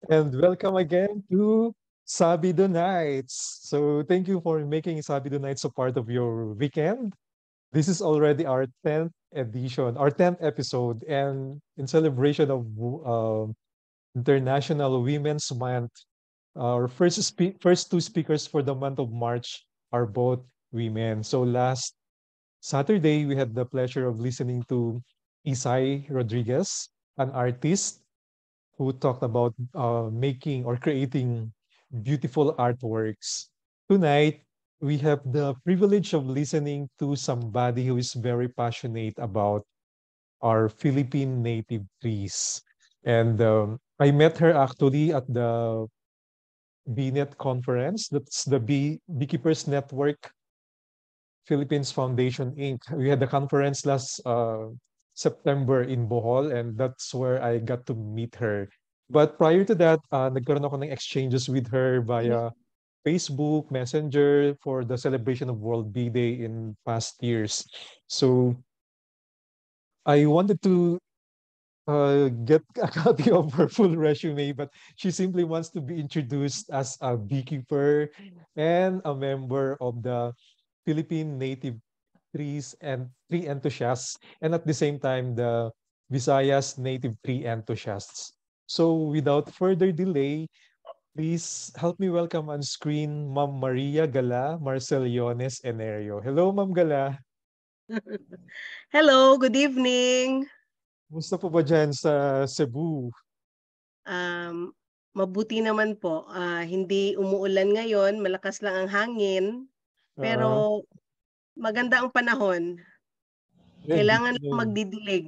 and welcome again to SaBeedo Nights. So thank you for making SaBeedo Nights a part of your weekend. This is already our 10th edition, our 10th episode, and in celebration of International Women's Month, our first two speakers for the month of March are both women. So last Saturday, we had the pleasure of listening to Isai Rodriguez, an artist who talked about making or creating beautiful artworks. Tonight, we have the privilege of listening to somebody who is very passionate about our Philippine native trees. And I met her actually at the BNet conference. That's the Beekeepers Network Philippines Foundation Inc. We had the conference last September in Bohol, and that's where I got to meet her. But prior to that, nagkaroon ako ng exchanges with her via Facebook, Messenger for the celebration of World Bee Day in past years. So I wanted to get a copy of her full resume, but she simply wants to be introduced as a beekeeper and a member of the Philippine Native Trees and Tree Enthusiasts, and at the same time, the Visayas Native Tree Enthusiasts. So without further delay, please help me welcome on screen Ma'am Maria Gala Marcellones Enerio. Hello, Ma'am Gala. Hello, good evening. Musta po ba dyan sa Cebu? Um, Mabuti naman po. Hindi umuulan ngayon, malakas lang ang hangin, Uh, pero maganda ang panahon. Good Kailangan to lang know. magdidilig.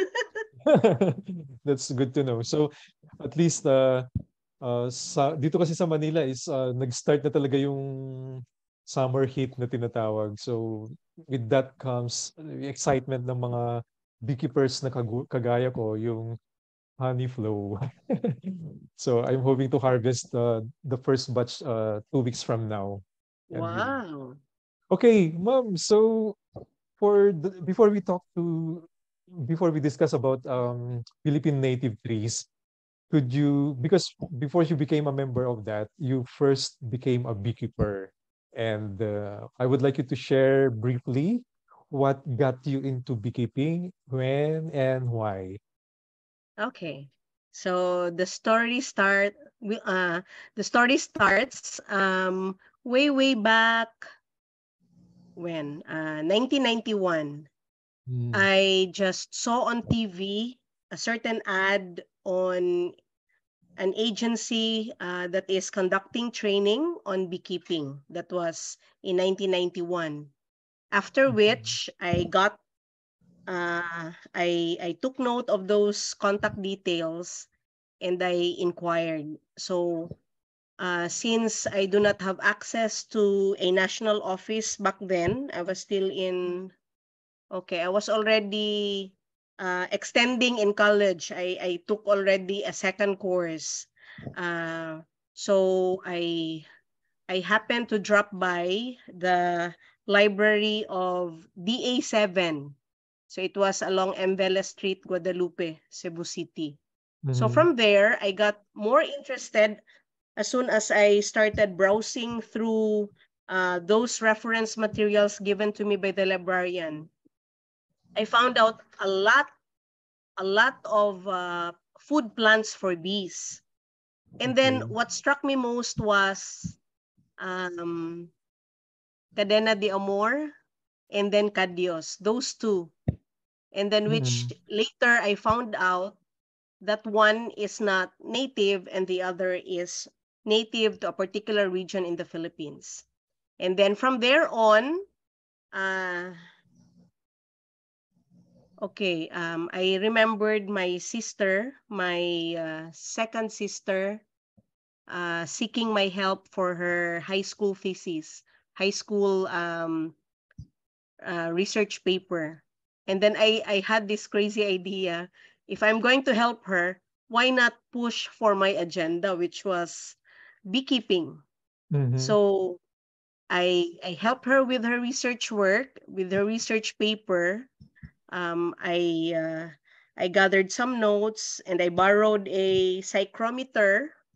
That's good to know. So at least dito kasi sa Manila is nag-start na talaga yung summer heat na tinatawag. So with that comes the excitement ng mga beekeepers na kagaya ko, yung honey flow. So I'm hoping to harvest the first batch 2 weeks from now. And Wow. okay, ma'am. So before we before we discuss about Philippine native trees, could you, because before you became a member of that, you first became a beekeeper. And I would like you to share briefly what got you into beekeeping, when, and why. Okay. So the story starts way back when 1991. Mm. I just saw on TV a certain ad on an agency that is conducting training on beekeeping. That was in 1991. After which I took note of those contact details and I inquired. So since I do not have access to a national office back then, I was still in okay, I was already extending in college. I took already a second course. Uh, so I happened to drop by the library of DA7. So it was along Mvela Street, Guadalupe, Cebu City. So Mhm. from there, I got more interested as soon as I started browsing through those reference materials given to me by the librarian. I found out a lot of food plants for bees. And then Okay. what struck me most was um, Cadena de Amor and then Cadios, those two. And then which Mhm. later I found out that one is not native and the other is native to a particular region in the Philippines. And then from there on, uh, okay, I remembered my sister, my second sister, seeking my help for her high school thesis, high school research paper. And then I had this crazy idea. If I'm going to help her, why not push for my agenda, which was beekeeping? Mhm. So I helped her with her research work, with her research paper. Um, I uh, I gathered some notes and I borrowed a psychrometer.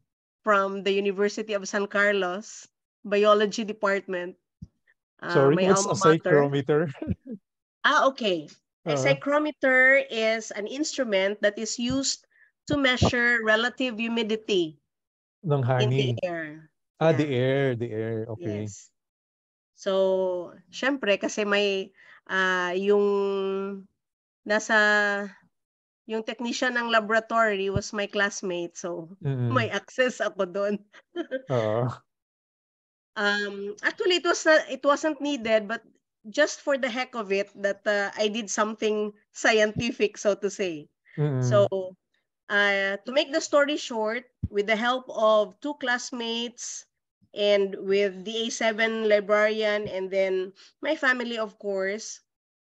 from the University of San Carlos, Biology Department, Sorry, my what's alma a mater. psychrometer? Okay. A Uh, psychrometer is an instrument that is used to measure relative humidity ng in the honey. air. Ah, the Yeah, air, the air. Okay. yes. So, syempre kasi may yung nasa yung technician ng laboratory was my classmate, so may Mm-mm. access ako doon. Oo. Actually it wasn't needed, but just for the heck of it that I did something scientific, so to say. So, Mm-mm. to make the story short, with the help of two classmates and with the A7 librarian and then my family, of course,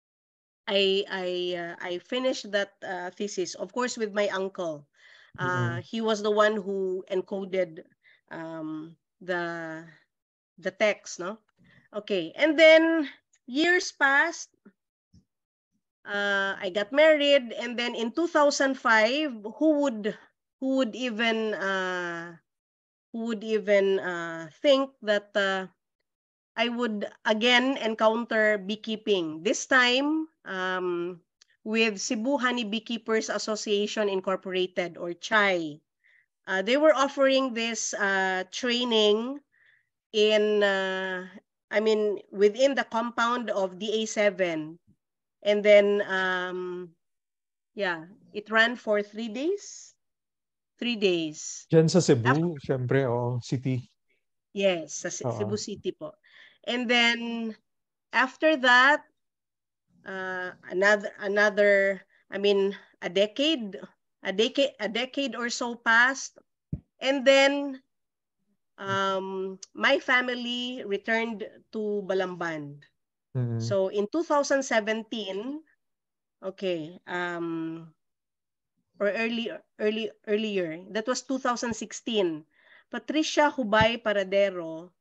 I finished that thesis, of course, with my uncle. Mm-mm. He was the one who encoded um, the the text, no? Okay, and then years passed. I got married, and then in 2005, who would even think that I would again encounter beekeeping. This time with Cebu Honey Beekeepers Association Incorporated, or CHAI. They were offering this training in within the compound of the A7, and then yeah, it ran for 3 days. 3 days. Diyan sa After, Cebu, syempre, oh, city. yes, sa Cebu Oo. City po. And then after that, another I mean a decade or so passed, and then my family returned to Balamban. Mm-mm. So in 2017, okay, or earlier, that was 2016, Patricia Hubay Paradero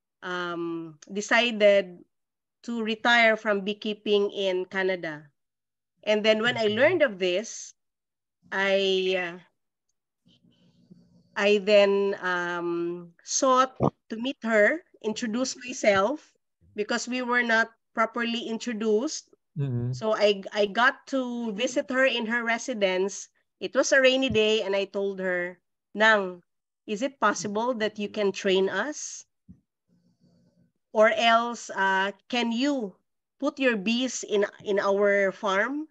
decided to retire from beekeeping in Canada. And then when I learned of this, I I then sought to meet her, introduce myself, because we were not properly introduced. Mm-mm. So I got to visit her in her residence. It was a rainy day, and I told her, Nang, is it possible that you can train us? Or else, can you put your bees in our farm?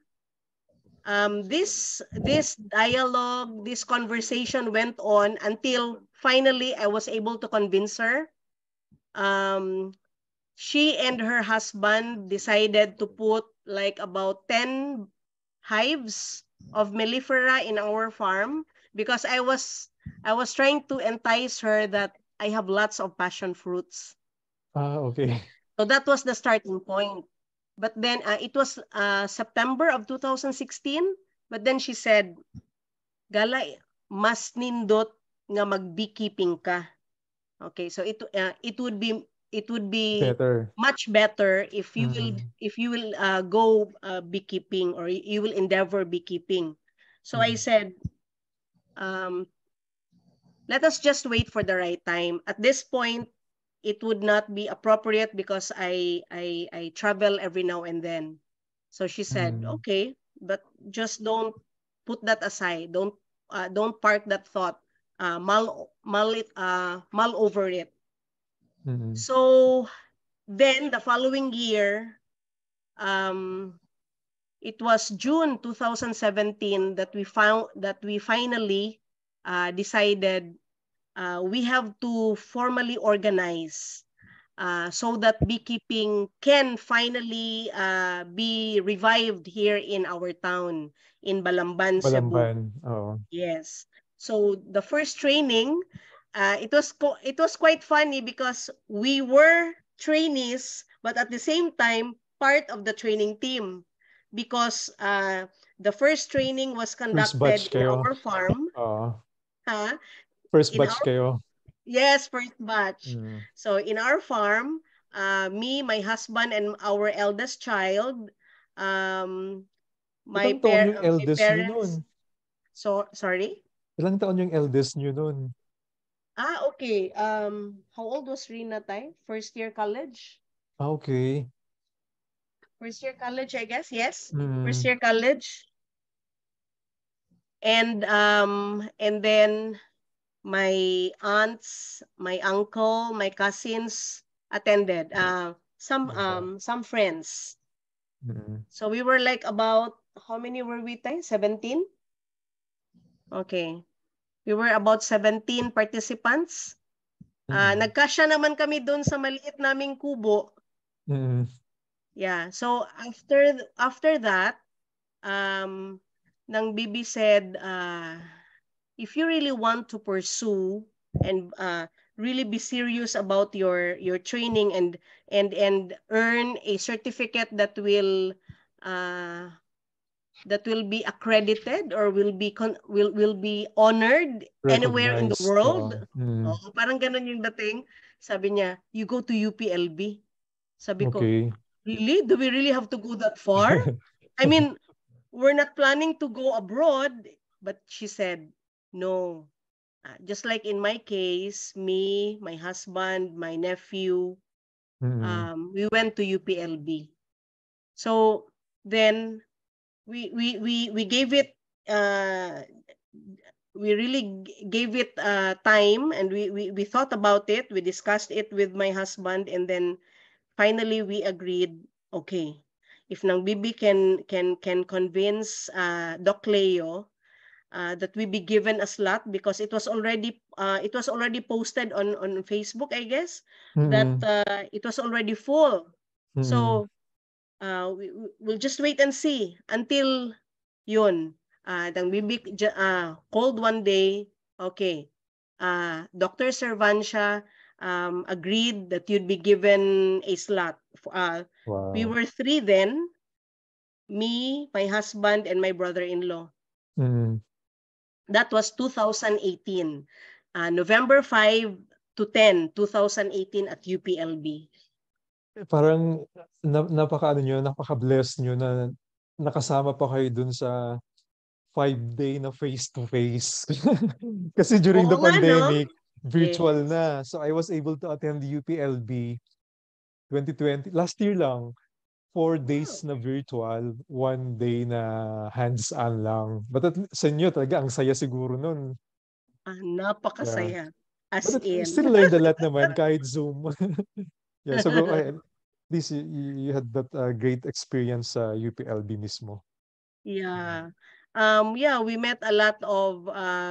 This dialogue, this conversation went on until finally I was able to convince her. Um, she and her husband decided to put like about 10 hives of mellifera in our farm, because I was trying to entice her that I have lots of passion fruits. Ah, okay. So that was the starting point. But then it was September of 2016. But then she said, Gala, mas nindot nga mag-beekeeping ka. Okay, so it would be Better. much better Mm-mm. if you will go beekeeping, or you will endeavor beekeeping. So I Mm-mm. said, um, let us just wait for the right time. At this point, it would not be appropriate because I travel every now and then. So she said, Mm-mm. okay, but just don't put that aside. Don't park that thought. Mull over it. Mm-mm. So then the following year, um, it was June 2017 that we finally decided we have to formally organize so that beekeeping can finally be revived here in our town in Balamban, Cebu. Balamban. Oo. Yes. So the first training, it was quite funny because we were trainees, but at the same time part of the training team, because the first training was First conducted batch in kayo. our farm. Oo. Huh? First In batch our kayo. Yes, first batch. Mm. So in our farm, me, my husband, and our eldest child, um, Ilang taon yung my eldest nyo nun? parents. So sorry. Ilang taon yung eldest nyo nun? Okay. How old was Rina Tay? First year college? Okay. First year college, I guess. Yes. First Mm, year college. And then my aunts, my uncle, my cousins attended. wow. Some friends. Mm, So we were like about how many were we tayo? 17? Okay. We were about 17 participants. mm, Nagkasya naman kami doon sa maliit naming kubo. mm, Yeah. So after that, nang Bibi said, if you really want to pursue and really be serious about your training and earn a certificate uh, that will be accredited or will be honored anywhere in the recognized. world. Mm, Oh, parang ganun yung dating. Sabi niya, you go to UPLB. Sabi ko, okay. really? Do we really have to go that far? I mean, we're not planning to go abroad, but she said, no. Just like in my case, me, my husband, my nephew, Mm, we went to UPLB. So then we gave it uh, we really gave it time, and we thought about it. We discussed it with my husband, and then finally we agreed, okay, if nang Bibi can convince Doc Leo that we be given a slot, because it was already posted on Facebook, I guess, that mm, it was already full. mm, So we'll just wait and see until yun. Nang Bibi called one day, okay, Dr. Servancia agreed that you'd be given a slot. We wow. were three then, me, my husband, and my brother-in-law. Mm. That was 2018. November 5 to 10, 2018 at UPLB. Parang napaka ano nyo, napaka-bless nyo na nakasama pa kayo dun sa 5 day na face-to-face. Kasi during Oo the nga, no? pandemic, virtual Yes. na. So I was able to attend the UPLB 2020. Last year lang, 4 days Wow. na virtual, 1 day na hands-on lang. But sa inyo talaga, ang saya siguro nun. Yeah. Napakasaya. As But I in. still learned a lot naman kahit Zoom. Yeah, so at least you had that great experience sa UPLB mismo. Yeah. Yeah, we met a lot of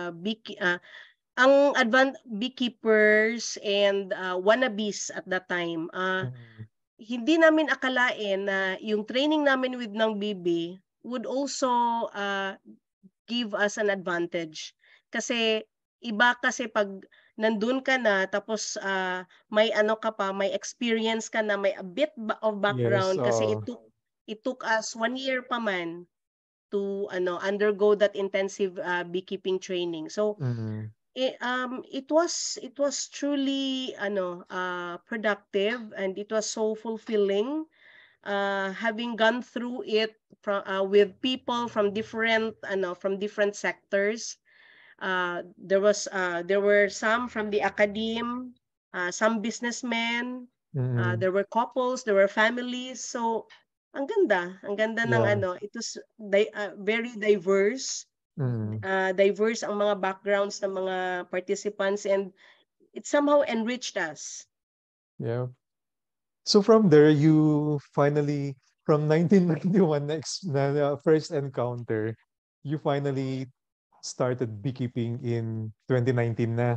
ang beekeepers and wannabes at that time. Mm. Hindi namin akalain na yung training namin with ng BB would also give us an advantage. Kasi iba kasi pag nandun ka na tapos may ano ka pa, may experience ka na, may a bit of Yes, background kasi it took us 1 year pa man to undergo that intensive beekeeping training. So mm, it was truly productive, and it was so fulfilling having gone through it with people from different sectors. There were some from the academe, some businessmen, mm, there were couples, there were families. So ang ganda ng yeah, it was very diverse. mm, Diverse ang mga backgrounds ng mga participants, and it somehow enriched us. yeah. So from there, you finally, from 1991 na first encounter, you finally started beekeeping in 2019 na.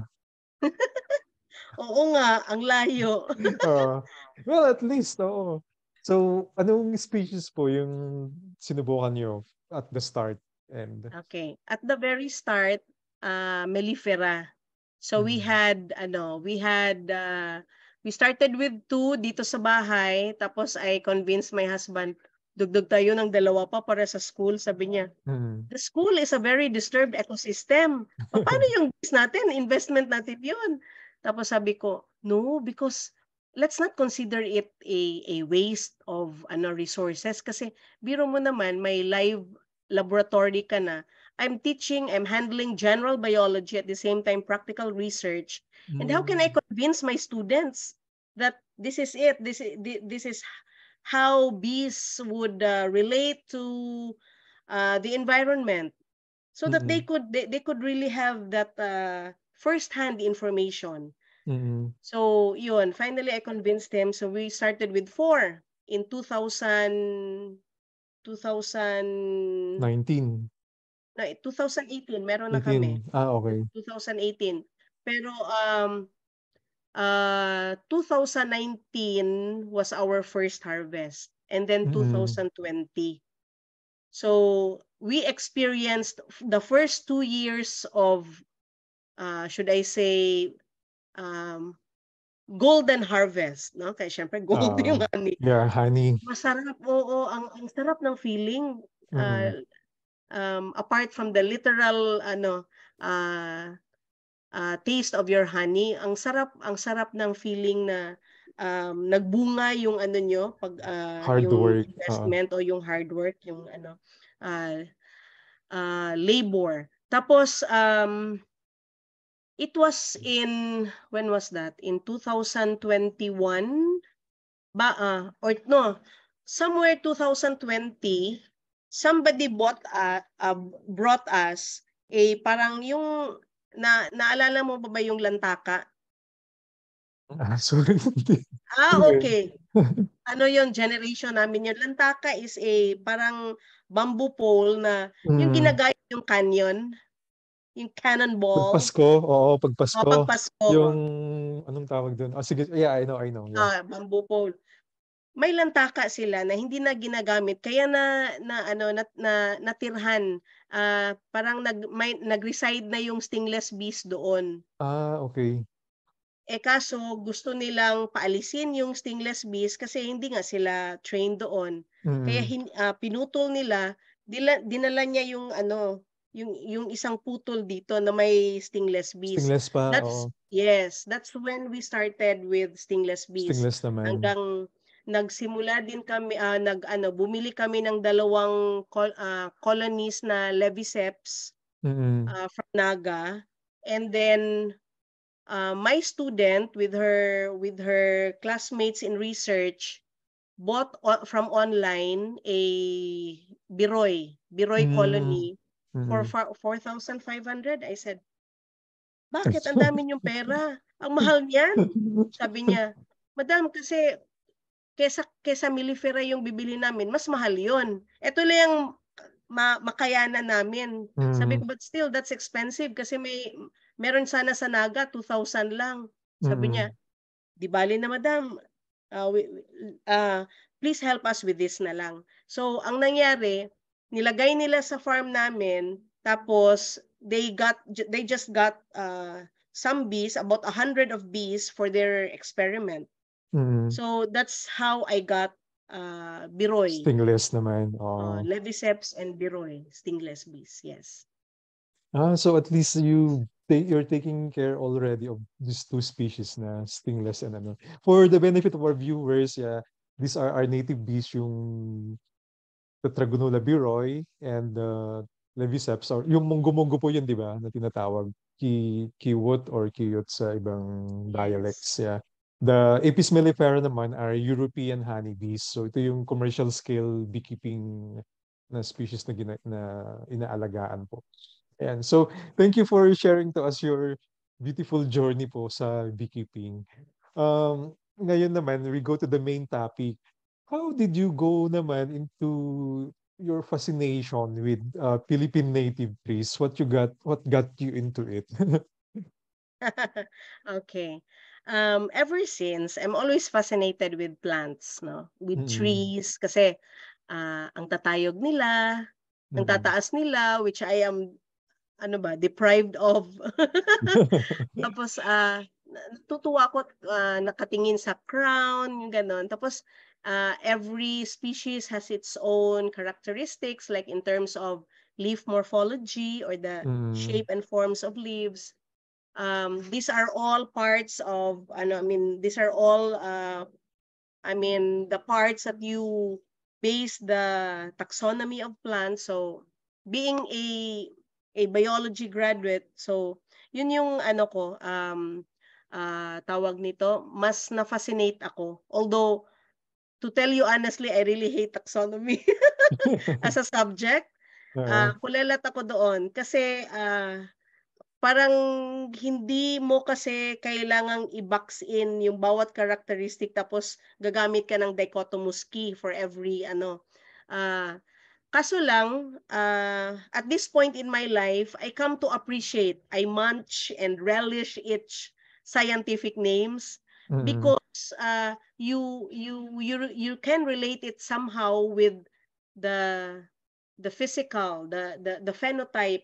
Oo nga, ang layo. Uh, well, at least, oo. So, anong species po yung sinubukan nyo at the start? And, Okay. At the very start, mellifera. So mm, we started with two dito sa bahay, tapos I convinced my husband, dugdug tayo ng dalawa pa para sa school. Sabi niya, mm, the school is a very disturbed ecosystem. Paano yung business natin? Investment natin yun. Tapos sabi ko, no, because let's not consider it a waste of resources. Kasi biro mo naman, may live laboratory ka na. I'm teaching, I'm handling general biology at the same time practical research. And how can I convince my students that this is it? This is how bees would relate to the environment, so that they could really have that first-hand information. So yun, finally I convinced them. So we started with 4 in 19. 2018 meron na 18. kami. Okay. 2018. Pero 2019 was our first harvest, and then 2020. So we experienced the first 2 years of should I say golden harvest, no? Kaya syempre gold yung honey. Yeah, honey. Masarap, oo, ang sarap ng feeling, apart from the literal taste of your honey, ang sarap ng feeling na nagbunga yung ano nyo pag Hard yung work. investment o yung hard work, yung labor. Tapos it was when was that? In 2021 ba or no, somewhere 2020, somebody brought us parang yung naalala mo ba yung lantaka? Sorry. Okay. Ano yung generation namin yung lantaka is parang bamboo pole na yung ginagaya yung canyon, yung cannonball. Pagpasko, oo, pagpasko. Pagpasko. Yung, anong tawag doon? Sige, yeah, I know, yeah. Bamboo pole. May lantaka sila na hindi na ginagamit, kaya natirhan. Parang nag-reside na yung stingless bees doon. Okay. Kaso gusto nilang paalisin yung stingless bees kasi hindi nga sila trained doon. Kaya pinutol nila, dinala niya yung yung isang putol dito na may stingless bees. Stingless pa, oo. That's when we started with stingless bees. Stingless naman. Hanggang nagsimula din kami bumili kami ng 2 colonies na leviceps from Naga, and then my student with her classmates in research bought from online a Biroy colony for 4,500. I said, bakit ang dami niyong pera? Ang mahal niyan. Sabi niya, Madam, kasi kesa mellifera yung bibili namin, mas mahal yon. Ito lang yung makayanan namin. Sabi ko, but still, that's expensive kasi meron sana sa Naga, 2,000 lang. Sabi niya, di bali na madam, please help us with this na lang. So, ang nangyari, nilagay nila sa farm namin, tapos they just got some bees, about 100 of bees for their experiment. So, that's how I got Biroy. Stingless naman. Leviceps and Biroy, stingless bees, yes. So at least you're taking care already of these 2 species na stingless and ano. For the benefit of our viewers, yeah, these are our native bees, yung Tetragonula biroy and Leviceps, or yung munggo-munggo po yun, di ba, na tinatawag kiwot or kiyot sa ibang dialects. Yeah. The Apis mellifera naman are European honeybees. So ito yung commercial scale beekeeping na species na inaalagaan po. And so thank you for sharing to us your beautiful journey po sa beekeeping. Ngayon naman, we go to the main topic. How did you go naman into your fascination with Philippine native trees? What got you into it? Okay. Ever since, I'm always fascinated with plants, no? With trees, kasi ang tatayog nila, ang tataas nila, which I am, deprived of. Tapos, natutuwa ako nakatingin sa crown, yung ganon. Tapos, every species has its own characteristics, like in terms of leaf morphology or the shape and forms of leaves. These are all parts of these are all the parts that you base the taxonomy of plants. So being a a biology graduate. So, yun yung ano ko, tawag nito, mas na-fascinate ako. Although, to tell you honestly, I really hate taxonomy as a subject. Oo. Kulelat ako doon kasi parang hindi mo kasi kailangang i-box in yung bawat characteristic tapos gagamit ka ng dichotomous key for every ano. Kaso lang, at this point in my life, I come to appreciate, I munch and relish each scientific names Mm. because you can relate it somehow with the the physical, the phenotype,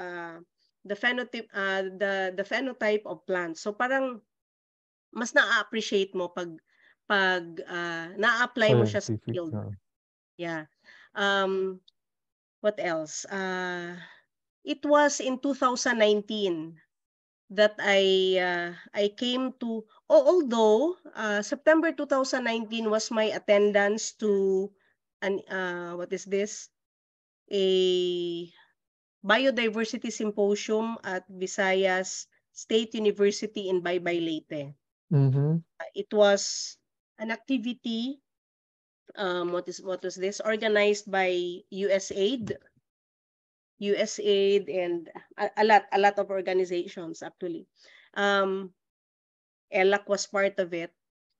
the phenotype of plants. So parang mas na-appreciate mo pag na-apply mo siya sa Scientific, field. oo. Yeah. Um, what else? It was in 2019 that I came to, although September 2019 was my attendance to an what is this? A biodiversity symposium at Visayas State University in Baybay, Leyte. Mhm. It was an activity, what was this? Organized by USAID, and a lot of organizations actually. ELAC was part of it.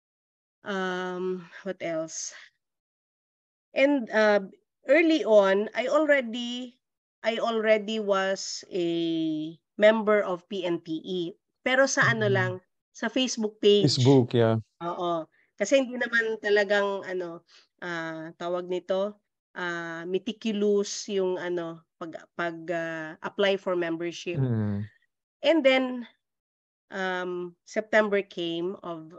What else? And early on, I already was a member of PNTE. Pero sa ano Mm. lang, sa Facebook page. Facebook, yeah. Oo. Kasi hindi naman talagang ano, tawag nito, meticulous yung ano, apply for membership. Mm. And then September came of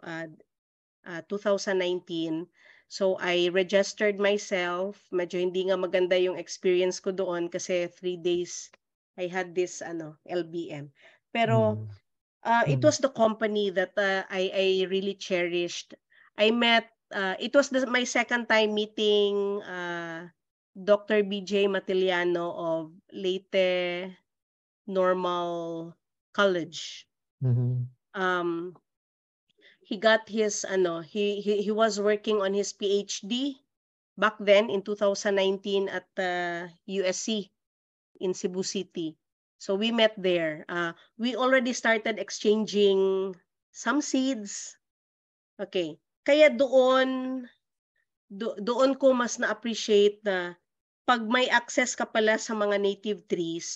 2019. So I registered myself. Medyo hindi nga maganda yung experience ko doon kasi 3 days I had this ano LBM. Pero Mm. it Mm. was the company that I really cherished. I met it was my second time meeting Dr. BJ Matiliano of Leyte Normal College. Mhm. Um, he got his ano, he was working on his PhD back then in 2019 at USC in Cebu City. So we met there. We already started exchanging some seeds. Okay. Kaya doon ko mas na-appreciate na pag may access ka pala sa mga native trees,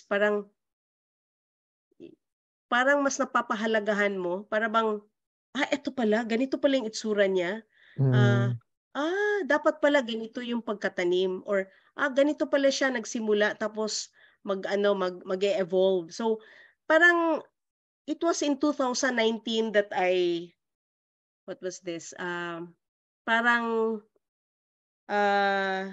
parang mas napapahalagahan mo, para bang, eto pala, ganito pala yung itsura niya. Ah, Mm. dapat pala ganito yung pagkatanim or ganito pala siya nagsimula tapos mag-e-evolve. So, parang it was in 2019 that what was this? Parang ah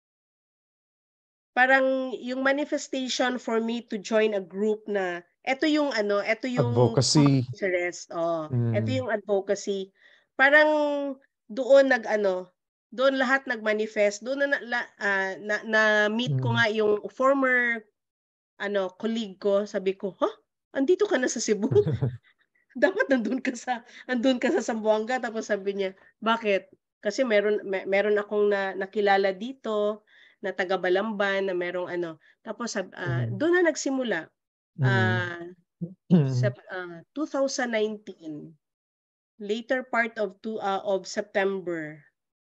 Parang yung manifestation for me to join a group na eto yung common Advocacy. interest, eto Mm. yung advocacy. Parang doon doon lahat nag-manifest, doon na-meet ko Mm. nga yung former colleague ko, sabi ko, andito ka na sa Cebu? Dapat nandun ka sa Zamboanga. Tapos sabi niya, bakit? Kasi meron akong nakilala dito na taga Balamban na merong ano. Tapos Mm. doon na nagsimula. Mm. Ah, Mm. 2019, later part of September,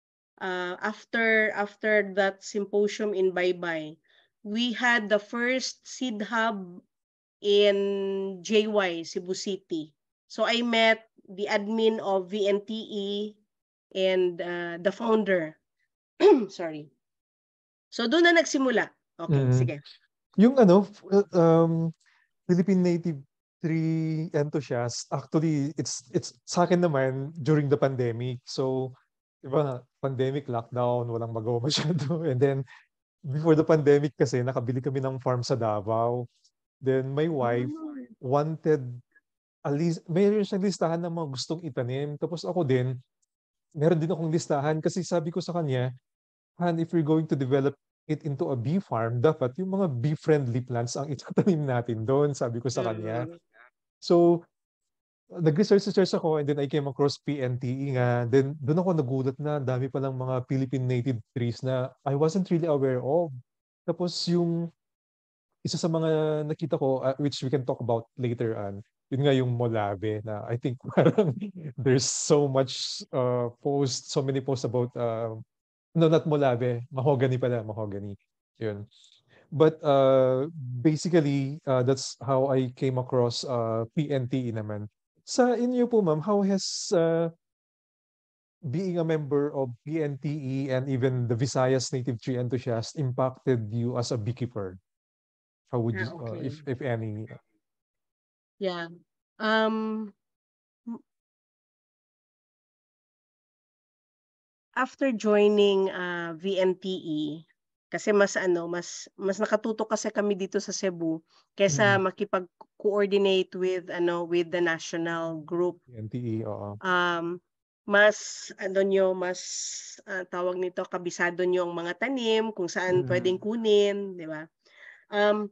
after that symposium in Baybay, we had the first seed hub in JY, Cebu City. So I met the admin of VNTE and the founder. Sorry. So doon na nagsimula. Okay, Mm. sige. Yung ano, Philippine Native Tree Enthusiasts, actually, it's sa akin naman during the pandemic. So, di ba, pandemic, lockdown, walang magawa masyado. And then, before the pandemic kasi, nakabili kami ng farm sa Davao. Then, my wife Mm. wanted, at least, mayroon siyang listahan ng mga gustong itanim. Tapos ako din, meron din akong listahan kasi sabi ko sa kanya, Han, if we're going to develop it into a bee farm, dapat yung mga bee-friendly plants ang itatanim natin doon, sabi ko sa kanya. Mm. So, nag-research ako and then I came across PNTE nga. Then doon ako nagulat na dami palang mga Philippine native trees na I wasn't really aware of. Tapos yung isa sa mga nakita ko, which we can talk about later on, yun nga yung Molave na I think parang there's so much so many posts about, no, not Molave, Mahogany pala, Mahogany. Yun. But basically, that's how I came across PNTE naman. Sa inyo po, ma'am, how has being a member of PNTE and even the Visayas Native Tree Enthusiasts impacted you as a beekeeper? How would you, Okay. if any? Yeah. Um, After joining VNTE, kasi mas nakatutok kasi kami dito sa Cebu kaysa Mm, makipag-coordinate with the national group. PNTE, oo. Mas mas tawag nito, kabisado niyo ang mga tanim, kung saan pwedeng Mm, kunin, 'di ba? Um,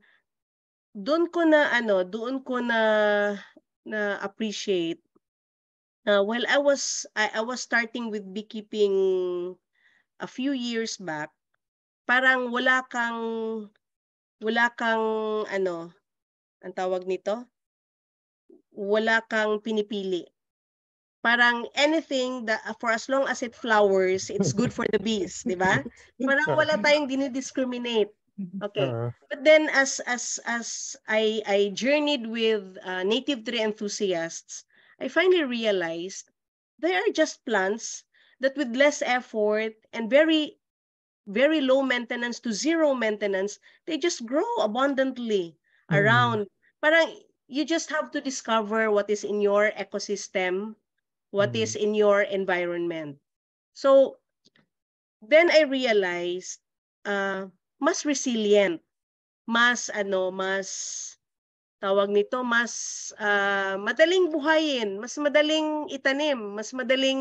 doon ko na appreciate, while I was starting with beekeeping a few years back, parang wala kang ang tawag nito, wala kang pinipili. Parang anything that for as long as it flowers, it's good for the bees, 'di ba? Parang wala tayong dinidiscriminate. Okay. Oo. But then as I journeyed with native tree enthusiasts, I finally realized they are just plants that with less effort and very very low maintenance to zero maintenance, they just grow abundantly Mm, around. Parang you just have to discover what is in your ecosystem, what mm, is in your environment. So then I realized, mas resilient, mas tawag nito, mas madaling buhayin, mas madaling itanim, mas madaling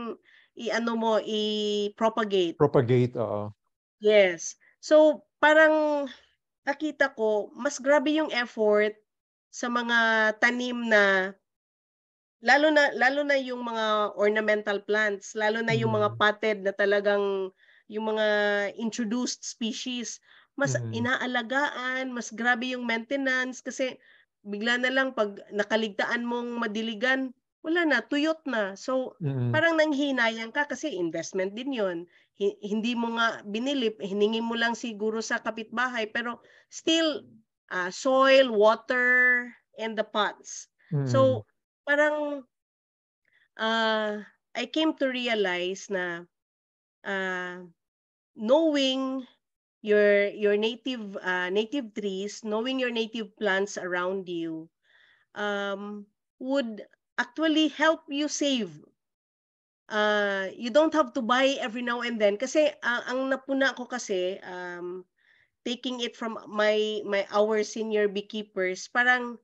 i-propagate. propagate, oo. Yes. So parang nakita ko mas grabe yung effort sa mga tanim na lalo na yung mga ornamental plants, lalo na yung mga Mm, potted na talagang yung mga introduced species, mas mm, inaalagaan, mas grabe yung maintenance kasi bigla na lang 'pag nakaligtaan mong madiligan, wala na, tuyot na. So, mm, parang nanghihinayang ka kasi investment din yon. Hindi mo nga binili, hiningi mo lang siguro sa kapitbahay pero still, soil, water, and the pots. mm, So, parang, I came to realize na, ah, knowing your native trees, knowing your native plants around you, would actually help you save. You don't have to buy every now and then kasi, ang napuna ko kasi, taking it from my our senior beekeepers, parang,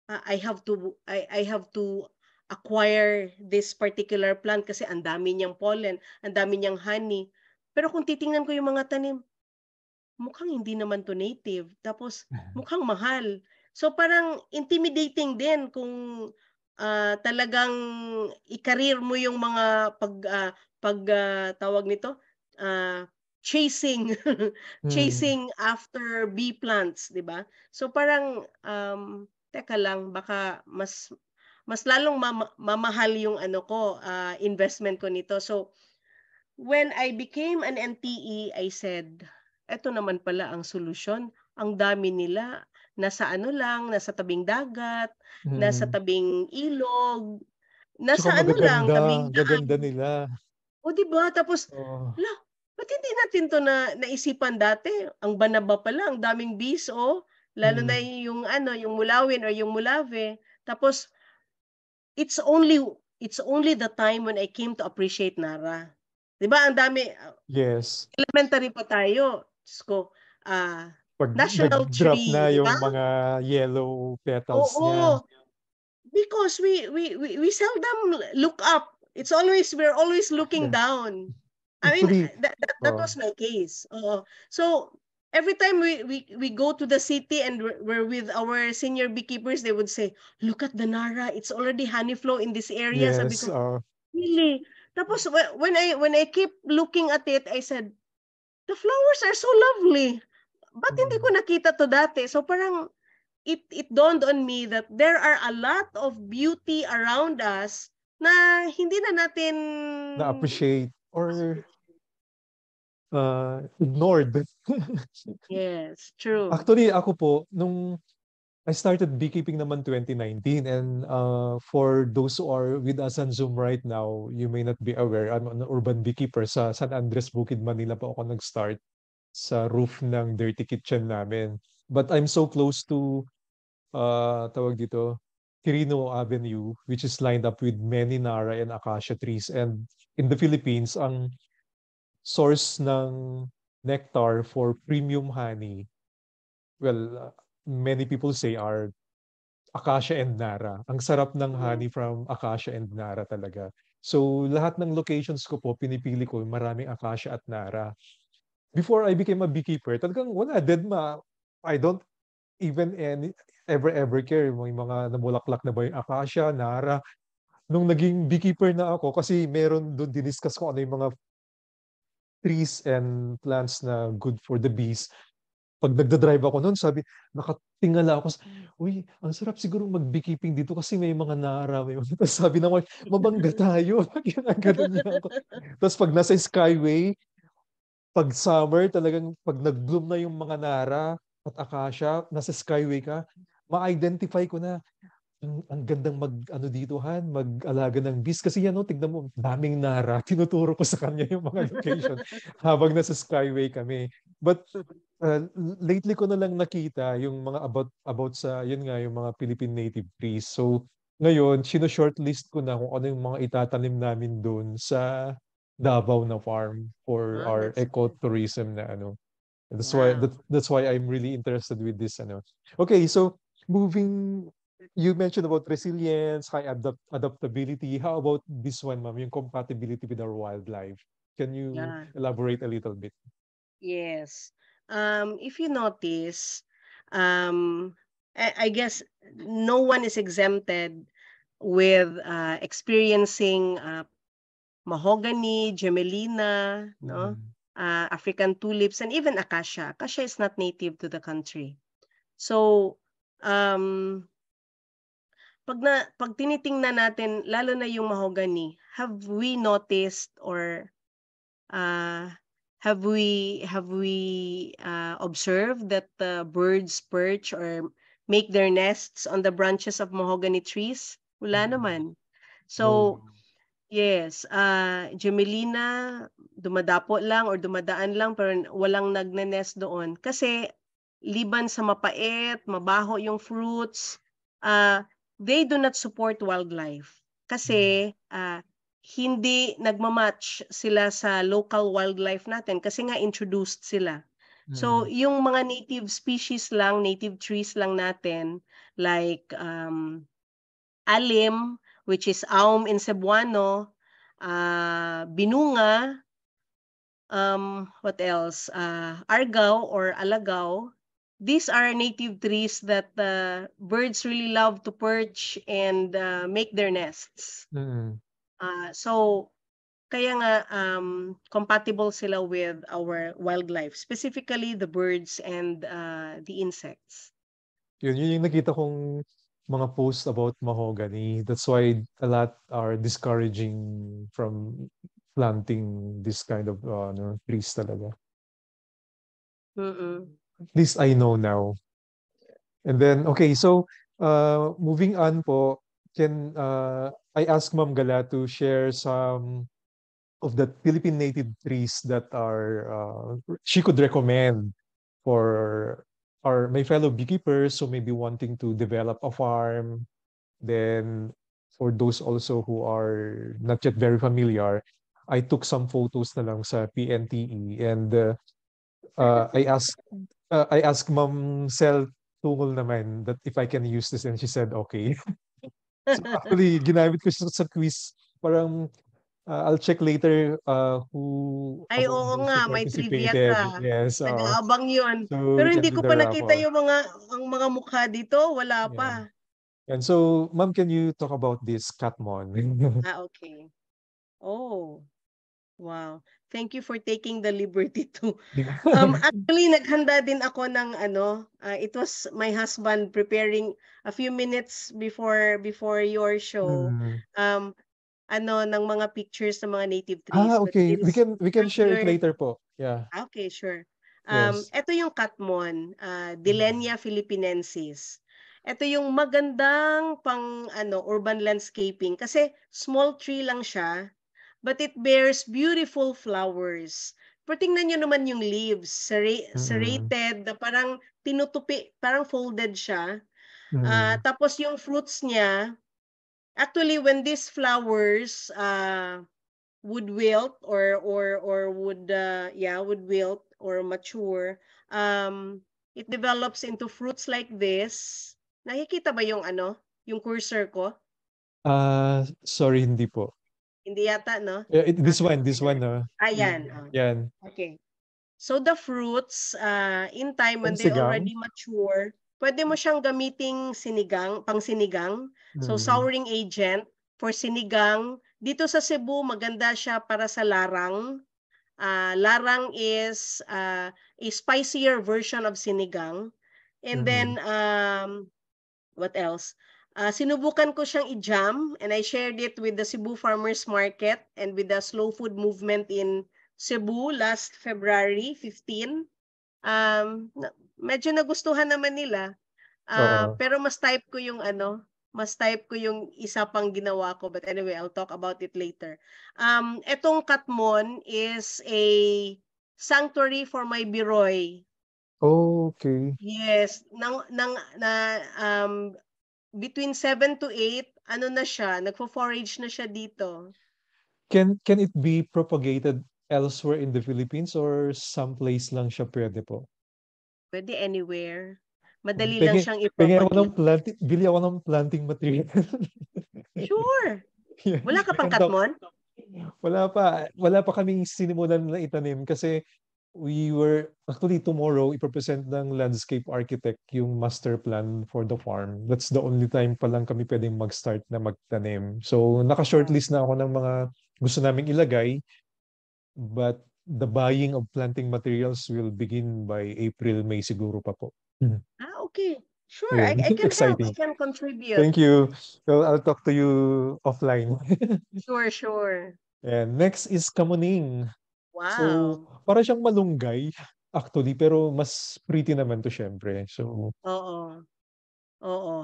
I have to acquire this particular plant kasi ang dami niyang pollen, ang dami niyang honey. Pero kung titingnan ko yung mga tanim, mukhang hindi naman 'to native, tapos mukhang mahal. So, parang intimidating din kung, talagang i-career mo yung mga tawag nito, chasing mm. chasing after bee plants, 'di ba? So, parang, teka lang, baka mas lalong mamahal yung investment ko nito. So, when I became an NTE, I said, "Eto naman pala ang solusyon. Ang dami nila, nasa tabing dagat, nasa Mm. tabing ilog, Tsaka nasa magaganda, tabing daan." gaganda nila. O 'di ba? Tapos, Oo. hala, ba't hindi natin 'to naisipan dati? Ang Banaba pala, ang daming bees, oh, lalo na Mm. yung mulawin or yung mulave. Tapos It's only it's only the time when I came to appreciate Nara. 'Di ba ang dami, Yes. elementary pa tayo, Diyos ko, ah, 'Pag national nag-drop na tree, 'di ba? yung mga yellow petals niya. Oo, because we seldom look up. We're always looking Yeah. down. I mean, Actually, that oh, was my case, oo. So, every time we go to the city and we're with our senior beekeepers, they would say, "Look at the Nara, it's already honey flow in this area." Sabi Yes, ko, "Really?" Tapos when I keep looking at it, I said, "The flowers are so lovely. Ba't hindi ko mm, nakita to dati?" So parang it dawned on me that there are a lot of beauty around us na hindi na natin na-appreciate or ignored. yes, true. Actually, ako po, nung I started beekeeping naman 2019 and for those who are with us on Zoom right now, you may not be aware, I'm an urban beekeeper sa San Andres, Bukid, Manila po ako nag-start sa roof ng dirty kitchen namin. But I'm so close to, tawag dito, Quirino Avenue, which is lined up with many Nara and acacia trees. And in the Philippines, ang source ng nectar for premium honey, well, many people say are acacia and Nara. Ang sarap ng Mm. honey from acacia and Nara talaga. So, lahat ng locations ko po, pinipili ko maraming acacia at Nara. Before I became a beekeeper, talagang wala, dead ma. I don't even ever care. May mga namulaklak na ba yung acacia, Nara. Nung naging beekeeper na ako, kasi meron doon diniscuss ko ano yung mga trees and plants na good for the bees. Pag nagda-drive ako noon, sabi, nakatingala ako, uy, ang sarap siguro mag-beekeeping dito kasi may mga Nara, may mga... Tapos sabi ng wife, mabangga tayo. Ginaganon niya ako. Tapos pag nasa Skyway, pag summer, talagang pag nag-bloom na yung mga Nara at Acacia, nasa Skyway ka, ma-identify ko na ang gandang mag-ano dito han, mag-alaga ng bees. Kasi yan, no, tignan mo, daming Nara. Tinuturo ko sa kanya yung mga location habang nasa Skyway kami. But lately ko na lang nakita yung mga about sa, yun nga, yung mga Philippine Native Trees. So, ngayon, sino-shortlist ko na kung ano yung mga itatanim namin doon sa Davao na farm for Ah, our that's good. ecotourism na ano. Wow. That's why I'm really interested with this ano. Okay, so moving you mentioned about resilience, high adaptability. How about this one, ma'am, yung compatibility with our wildlife? Can you Yeah. elaborate a little bit? Yes. If you notice, um, I guess no one is exempted with experiencing mahogany, gemelina, no, Mm, African tulips, and even acacia. Acacia is not native to the country. So, um, pag tinitingnan natin, lalo na yung mahogany, have we noticed or uh, have we observed that the birds perch or make their nests on the branches of mahogany trees? Wala mm. naman. No. So, yes, Gemelina, dumadapo lang or dumadaan lang pero walang nagne-nest doon. Kasi liban sa mapait, mabaho yung fruits, they do not support wildlife. Mm, Kasi hindi nagma-match sila sa local wildlife natin kasi nga introduced sila. So, mm, yung mga native species lang, native trees lang natin, like alim, which is aum in Cebuano, binunga, what else? Argao or alagaw. These are native trees that birds really love to perch and make their nests. mm. So, kaya nga compatible sila with our wildlife, specifically the birds and the insects. Yun yung nakita kong mga posts about mahogany. That's why a lot are discouraging from planting this kind of trees talaga. Mm. At least I know now. And then, okay, so moving on po, can I ask Ma'am Gala to share some of the Philippine native trees that are she could recommend for our my fellow beekeepers who may be wanting to develop a farm. Then for those also who are not yet very familiar, I took some photos na lang sa PNTE and I asked Ma'am Sel Tungol naman that if I can use this and she said okay. So actually ginamit ko siya sa quiz. Parang I'll check later who Ay, among oo those who nga, may trivia participated. ka. Yes, Nag-aabang yun. so Pero we can hindi do ko the pa nakita raffle. yung ang mga mukha dito. Wala Yeah. pa. And so, ma'am, can you talk about this Catmon? Okay. Oh, wow. Thank you for taking the liberty to. Actually, naghanda din ako ng it was my husband preparing a few minutes before your show. Mm. Ng mga pictures ng mga native trees. But Okay. We since can share it you're later po. Yeah. okay, sure. Yes. Eto yung Katmon, Mm. Dillenia philippinensis. Ito yung magandang urban landscaping kasi small tree lang siya, but it bears beautiful flowers. Pero tingnan nyo naman yung leaves, Mm. serrated, na parang tinutupi, parang folded siya. Mm. Tapos yung fruits niya, actually when these flowers would wilt or would wilt or mature, it develops into fruits like this. Nakikita ba yung yung cursor ko? Sorry, hindi po. Hindi yata, no? This one, Okay, there. Ayan. yan. Okay. So the fruits, in time when they Pansigang. already mature, pwede mo siyang gamiting pang sinigang. So Mm. souring agent for sinigang. Dito sa Cebu, maganda siya para sa larang. Larang is a spicier version of sinigang. And Mm. then, what else? Sinubukan ko siyang i-jam and I shared it with the Cebu Farmers Market and with the slow food movement in Cebu last February 15. Medyo nagustuhan naman nila. Oo. Pero mas type ko yung isa pang ginawa ko. But anyway, I'll talk about it later. Etong Katmon is a sanctuary for my biroy. Okay. Yes, between 7 to 8, na siya, nagfo-forage na siya dito. Can it be propagated elsewhere in the Philippines or someplace lang siya pwede po? Pwede anywhere. Madali lang Pengen, siyang pengen ako ng i-propagate. bili ako ng planting material. Sure. Yeah. Wala ka pang And talk, Katmon? wala pa kaming sinimulan na itanim kasi we were actually tomorrow ipapresent ng landscape architect yung master plan for the farm. That's the only time pa lang kami pwedeng mag-start na magtanim. So Oh. naka-shortlist na ako ng mga gusto naming ilagay, but the buying of planting materials will begin by April, May siguro pa po. Mhm. Okay. Sure, Ayun, I can help. I exciting. can contribute. Thank you. So I'll talk to you offline. Sure, sure. And next is kamuning. So, Wow. para siyang malunggay, actually, pero mas pretty naman to syempre. So, Oo. Oo.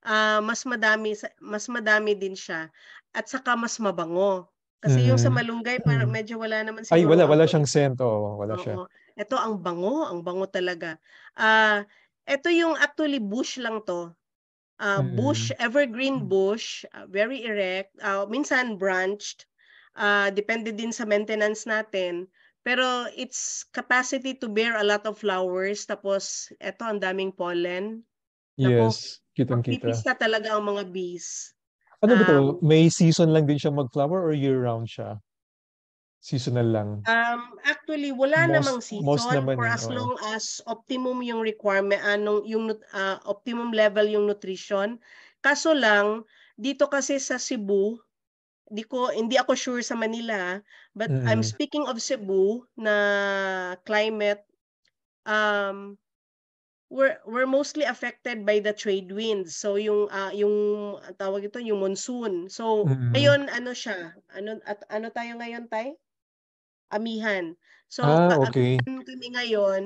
Mas madami din siya at saka mas mabango. Kasi yung sa mm, malunggay parang medyo wala naman ay, sigurong wala amoy. siyang scent. Oo, wala siya. Oo. Ito ang bango talaga. Ah, ito yung actually bush lang 'to. Bush, Mm, evergreen bush, very erect, minsan branched, depende din sa maintenance natin. Pero its capacity to bear a lot of flowers, tapos eto ang daming pollen. Naku, yes, kitang-kita. magpipista talaga ang mga bees. Ano ba to? Um, May season lang din siya mag-flower or year-round siya? Seasonal lang. Actually, wala namang Most season naman for eh. as Oo. long as optimum yung requirement, optimum level yung nutrition. Kaso lang, dito kasi sa Cebu, hindi ako sure sa Manila, but I'm Mm, speaking of Cebu na climate. um we're mostly affected by the trade winds. So yung tawag ito yung monsoon. So mm. ngayon siya, ano tayo ngayon, tay? Amihan. So Okay. amihan kami ngayon,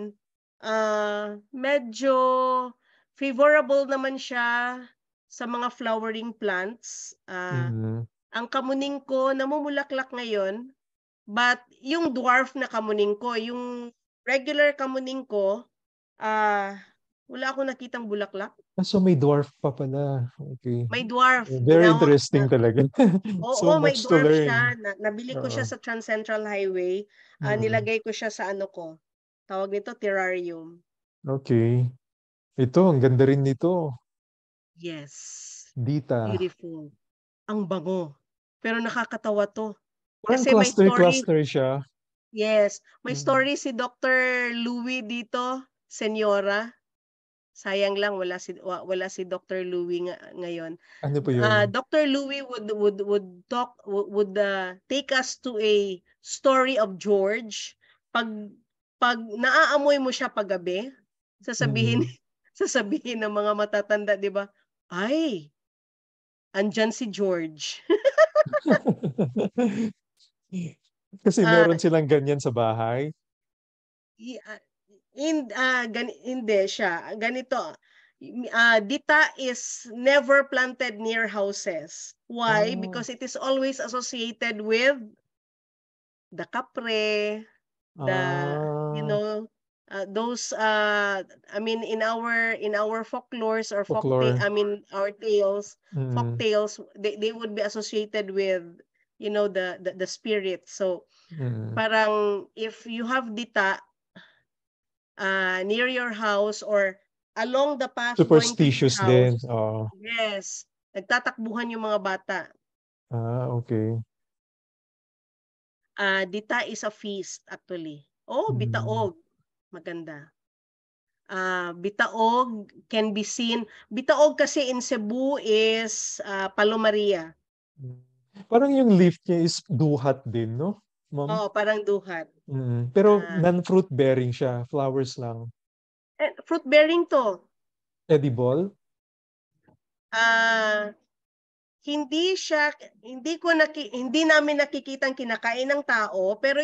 medyo favorable naman siya sa mga flowering plants. Mm, Ang kamuning ko namumulaklak ngayon, but yung dwarf na kamuning ko, yung regular kamuning ko, wala akong nakitang bulaklak. so may dwarf pa pala. Okay. May dwarf, Very interesting talaga. oo, So may much to dwarf learn. siya. Nabili ko siya Oo. sa Trans Central Highway. Mm, Nilagay ko siya sa tawag nito, terrarium. okay. Ito, ang ganda rin nito. Yes, Dita. beautiful. Ang bango. Pero nakakatawa 'to. Parang Kasi may story. cluster siya. Yes, may Mm. story si Dr. Louie dito, senyora. Sayang lang wala si Dr. Louie ngayon. Ano po yun? Dr. Louie would take us to a story of George. Pag naaamoy mo siya paggabi, sasabihin Mm. sasabihin ng mga matatanda, 'di ba? Ay, andyan si George. Kasi Ah, meron silang ganyan sa bahay. i- ah, hindi siya. Ganito. Dita is never planted near houses. Why? Ah, Because it is always associated with the kapre, the you ah, know those I mean in our folklores or folklore. our tales, folk Mm, tales, they would be associated with the spirit. So mm. parang if you have dita near your house or along the path going to your Superstitious din. house, Oo. yes, nagtatakbuhan yung mga bata. Okay. Dita is a feast actually. Oh, Mm. bitaog. Maganda. Bitaog can be seen. Bitaog kasi in Cebu is Palomaria. Mm. Parang yung leaf niya is duhat din, no, ma'am? Oo, parang duhat. Mm. Pero Ah, non-fruit bearing siya. Flowers lang. fruit bearing to. Edible? Ah, hindi namin nakikitang kinakain ng tao, pero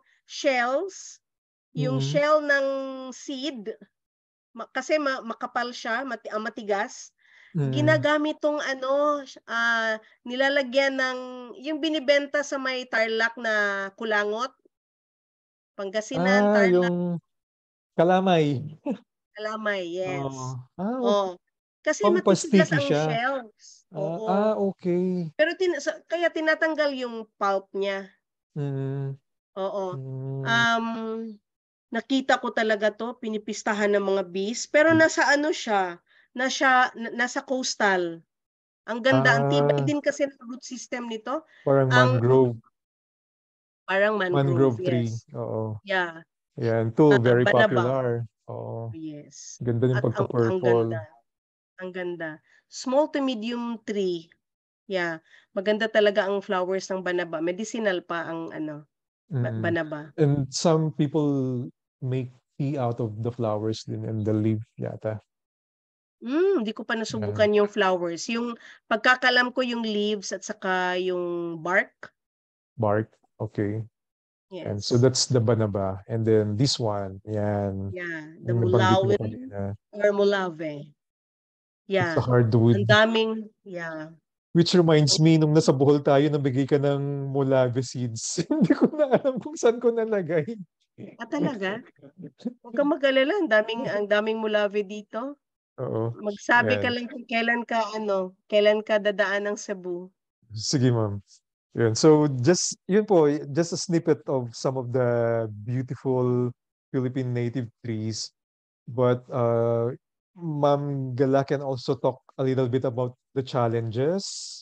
yung Mm. shell ng seed, kasi makapal siya, matigas, Mm. ginagamit tong nilalagyan ng yung binibenta sa may Tarlac na kulangot, Pangasinan, Tarlac, Yung kalamay. Kalamay, yes. Okay. Oh, kasi matitigas Pampastiki ang siya. shells. Oo. Okay. Pero kaya tinatanggal yung pulp niya. Mm. Oo. Mm. Um, nakita ko talaga 'to, pinipistahan ng mga bees, pero nasa ano siya, nasa coastal. Ang ganda, ang tibay Ah, din kasi ng root system nito. parang Ang mangrove. parang mangrove, Mangrove tree. yes. Oo. Yeah. Yan, too, very Banaba, popular. Oo. yes. Ganda ng At ang pagka-purple. ganda, ang ganda. Small to medium tree. Yeah, maganda talaga ang flowers ng banaba. Medicinal pa ang Mm. banaba. And some people make tea out of the flowers din and the leaf yata. Hindi ko pa Yeah. nasubukan yung flowers. Yung pagkakalam ko yung leaves at saka yung bark. Bark. Okay. And so Yes. that's the banaba. And then this one, yan. Yeah, the Yung nabanggit mo mulawin kanina. or mulave. It's a Yeah. Ang hardwood. daming, yeah. Which reminds me, nung nasa Bohol tayo, nabigay ka ng molave seeds. Hindi ko na alam kung saan ko nalagay. Talaga? Huwag kang mag-alala, ang daming mulave dito. Oo. Magsabi ka Yan. lang kung kailan ka dadaan ng Cebu. Sige, ma'am. Yun. So, yun po, just a snippet of some of the beautiful Philippine native trees. But Ma'am Gala can also talk a little bit about the challenges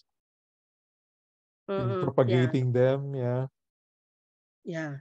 in Yeah. propagating them. Yeah. Yeah.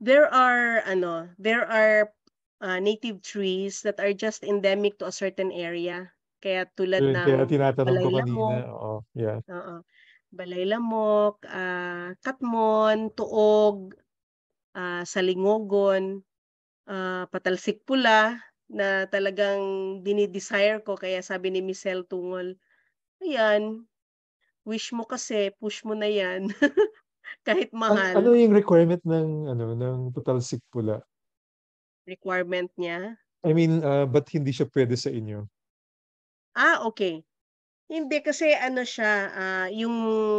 There are native trees that are just endemic to a certain area. Kaya tulad Yun, kaya ng tinatanong ko kanina. balay-lamok, Oo. Yeah. oo, balay-lamok, katmon, tuog, salingogon, patalsik pula na talagang dinidesire ko kaya sabi ni Michelle Tungol, ayan, wish mo kasi push mo na 'yan kahit Ano mahal, yung requirement ng ng Tutalsik Pula? requirement niya. I mean, ba't hindi siya pwede sa inyo? Okay. Hindi kasi yung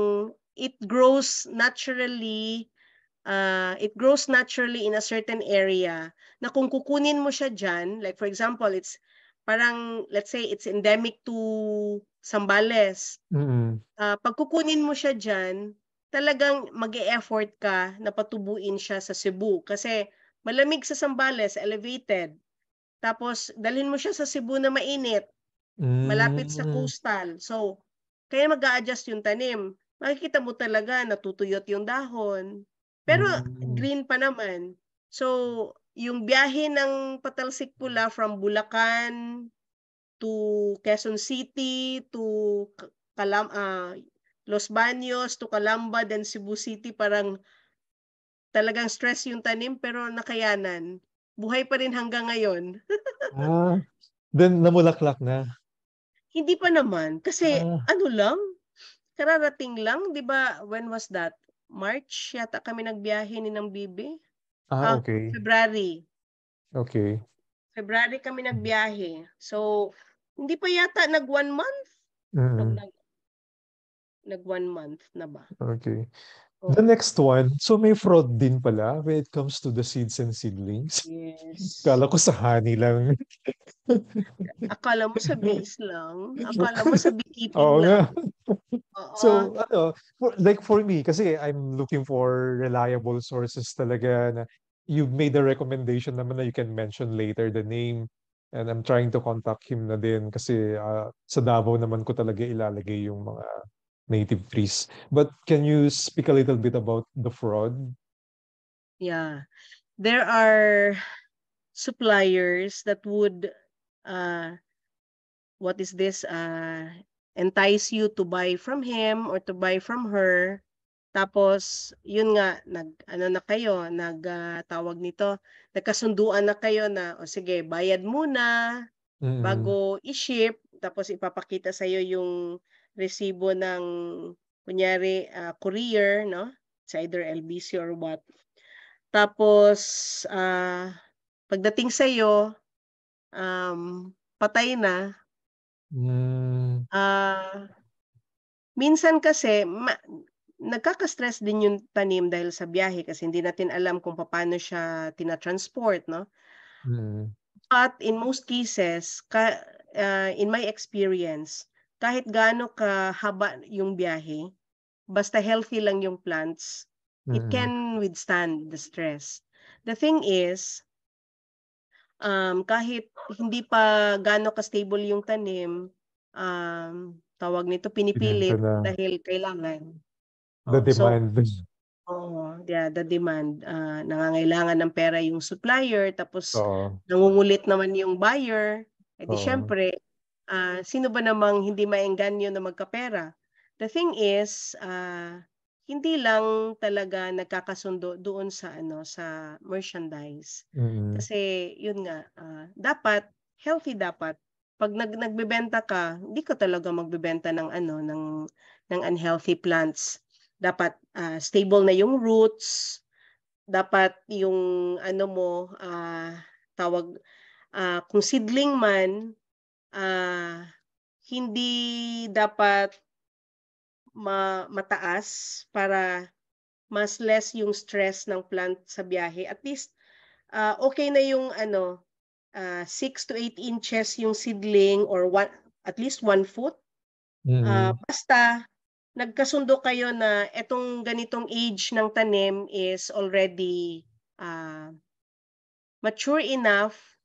it grows naturally in a certain area na kung kukunin mo siya diyan, like for example, it's parang let's say it's endemic to Zambales. Mm. 'Pag kukunin mo siya diyan, talagang mag-e-effort ka na patubuin siya sa Cebu kasi malamig sa Zambales, elevated. Tapos dalhin mo siya sa Cebu na mainit. Malapit sa Mm. coastal. So, kaya mag-a-adjust yung tanim. makikita mo talaga natutuyot yung dahon. Pero green pa naman. So, yung biyahe ng Patalsik Pula from Bulacan to Quezon City to Los Baños to Calamba then Cebu City, parang talagang stress yung tanim pero nakayanan. Buhay pa rin hanggang ngayon. Then namulaklak na. Hindi pa naman kasi Ah, ano lang, kararating lang, 'di ba? When was that? March yata kami nagbiyahe ni ng bibi. okay. February. Okay. February kami nagbiyahe. So, hindi pa yata nag 1 month. Nag, Mm, nag, nag 1 month na ba? okay. The Oo. next one, so may fraud din pala when it comes to the seeds and seedlings. Yes. Kala ko sa honey lang. Akala mo sa bees lang. Akala mo sa beekeeping Oo nga. lang. Oo. So, like for me, kasi I'm looking for reliable sources talaga na you've made a recommendation naman na you can mention later the name. And I'm trying to contact him na din kasi sa Davao naman ko talaga ilalagay yung mga native trees. But can you speak a little bit about the fraud? Yeah. There are suppliers that would uh what is this entice you to buy from him or to buy from her. Tapos yun nga ano na kayo, tawag nito, nagkasunduan na kayo na o sige, bayad muna Mm, bago i-ship, tapos ipapakita sa iyo yung resibo ng kunyari courier, no? It's either LBC or what. Tapos pagdating sa iyo patay na. mm, Minsan kasi nagkaka-stress din yung tanim dahil sa biyahe kasi hindi natin alam kung paano siya tina-transport, no? mm, But in most cases, in my experience, kahit gaano kahaba yung biyahe, basta healthy lang yung plants, it mm, can withstand the stress. The thing is, kahit hindi pa gaano ka-stable yung tanim, tawag nito, Binenta pinipilit na. dahil kailangan. The Oh, so demand. oo, yeah, the demand, nangangailangan ng pera yung supplier tapos Oo. nangungulit naman yung buyer, eh di Oo. siyempre, sino ba namang hindi maengganyo na magkapera? The thing is, hindi lang talaga nagkakasundo doon sa ano, sa merchandise. Mm, Kasi yun nga, dapat healthy dapat. 'Pag nagbebenta ka, hindi ka talaga magbebenta ng ano, ng unhealthy plants. Dapat, stable na yung roots, dapat yung ano mo, tawag, kung seedling man, hindi dapat mataas para mas less yung stress ng plant sa biyahe. At least, okey na yung ano, 6 to 8 inches yung seedling or at least 1 foot. mm, Basta nagkasundo kayo na etong ganitong age ng tanim is already, mature enough,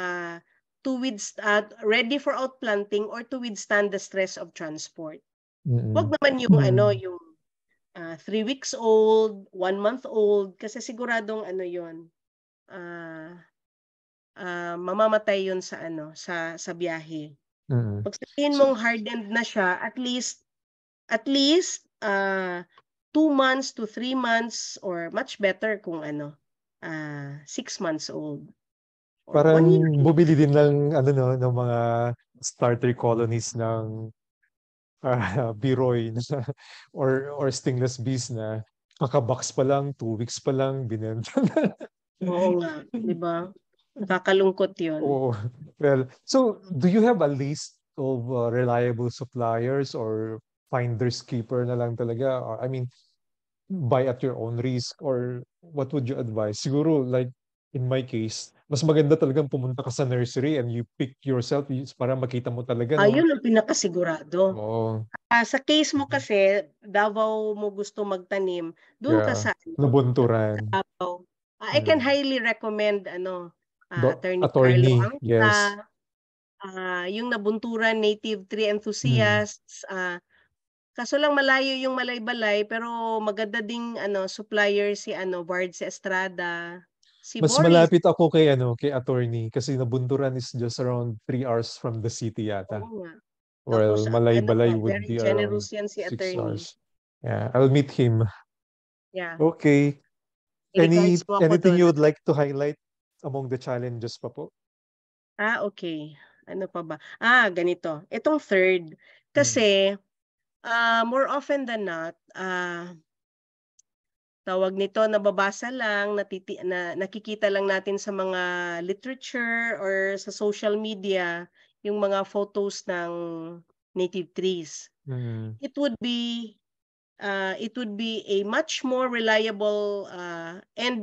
ready for outplanting or to withstand the stress of transport. Wag mm, naman yung ano, mm, yung 3 weeks old, 1 month old, kasi siguradong ano yun, ah, mamamatay yun sa ano, sa biyahe. mm. Pag sabihin So, mong hardened na siya, at least 2 months to 3 months or much better kung ano, 6 months old or parang 1 year old. bumili din ng ano no ng mga starter colonies ng biroy na or stingless bees na kakabox pa lang, 2 weeks pa lang binenta na. Oo nga, 'di ba? Nakakalungkot yun. Oh, well, so do you have a list of reliable suppliers or finders keeper na lang talaga? Or, I mean, buy at your own risk or what would you advise? Siguro like in my case, mas maganda talagang pumunta ka sa nursery and you pick yourself para makita mo talaga, no? Yun ang pinakasigurado. Oo. Sa case mo kasi, Davao mo gusto magtanim, dun ka Yeah. sa ano, Nabunturan. Davao. I can Mm. highly recommend ano, Attorney Carlo Attorney, yes. Angsa, yung Nabunturan Native Tree Mm. Enthusiasts, Kaso lang malayo yung Malaybalay, pero maganda ding supplier si Bard sa Estrada, si Mas Boris. malapit ako kay attorney kasi Nabunturan is just around 3 hours from the city Oo yata. nga. Tapos Well, Malaybalay would very be around generous yan si 6 hours. attorney. Yeah, I'll meet him. Yeah. Okay. I-guides mo ako Anything doon. you would like to highlight among the challenges pa po? Okay. Ano pa ba? Ganito. Itong third, Mm. kasi more often than not, tawag nito, nababasa lang, nakikita lang natin sa mga literature or sa social media yung mga photos ng native trees. Mm. It would be a much more reliable and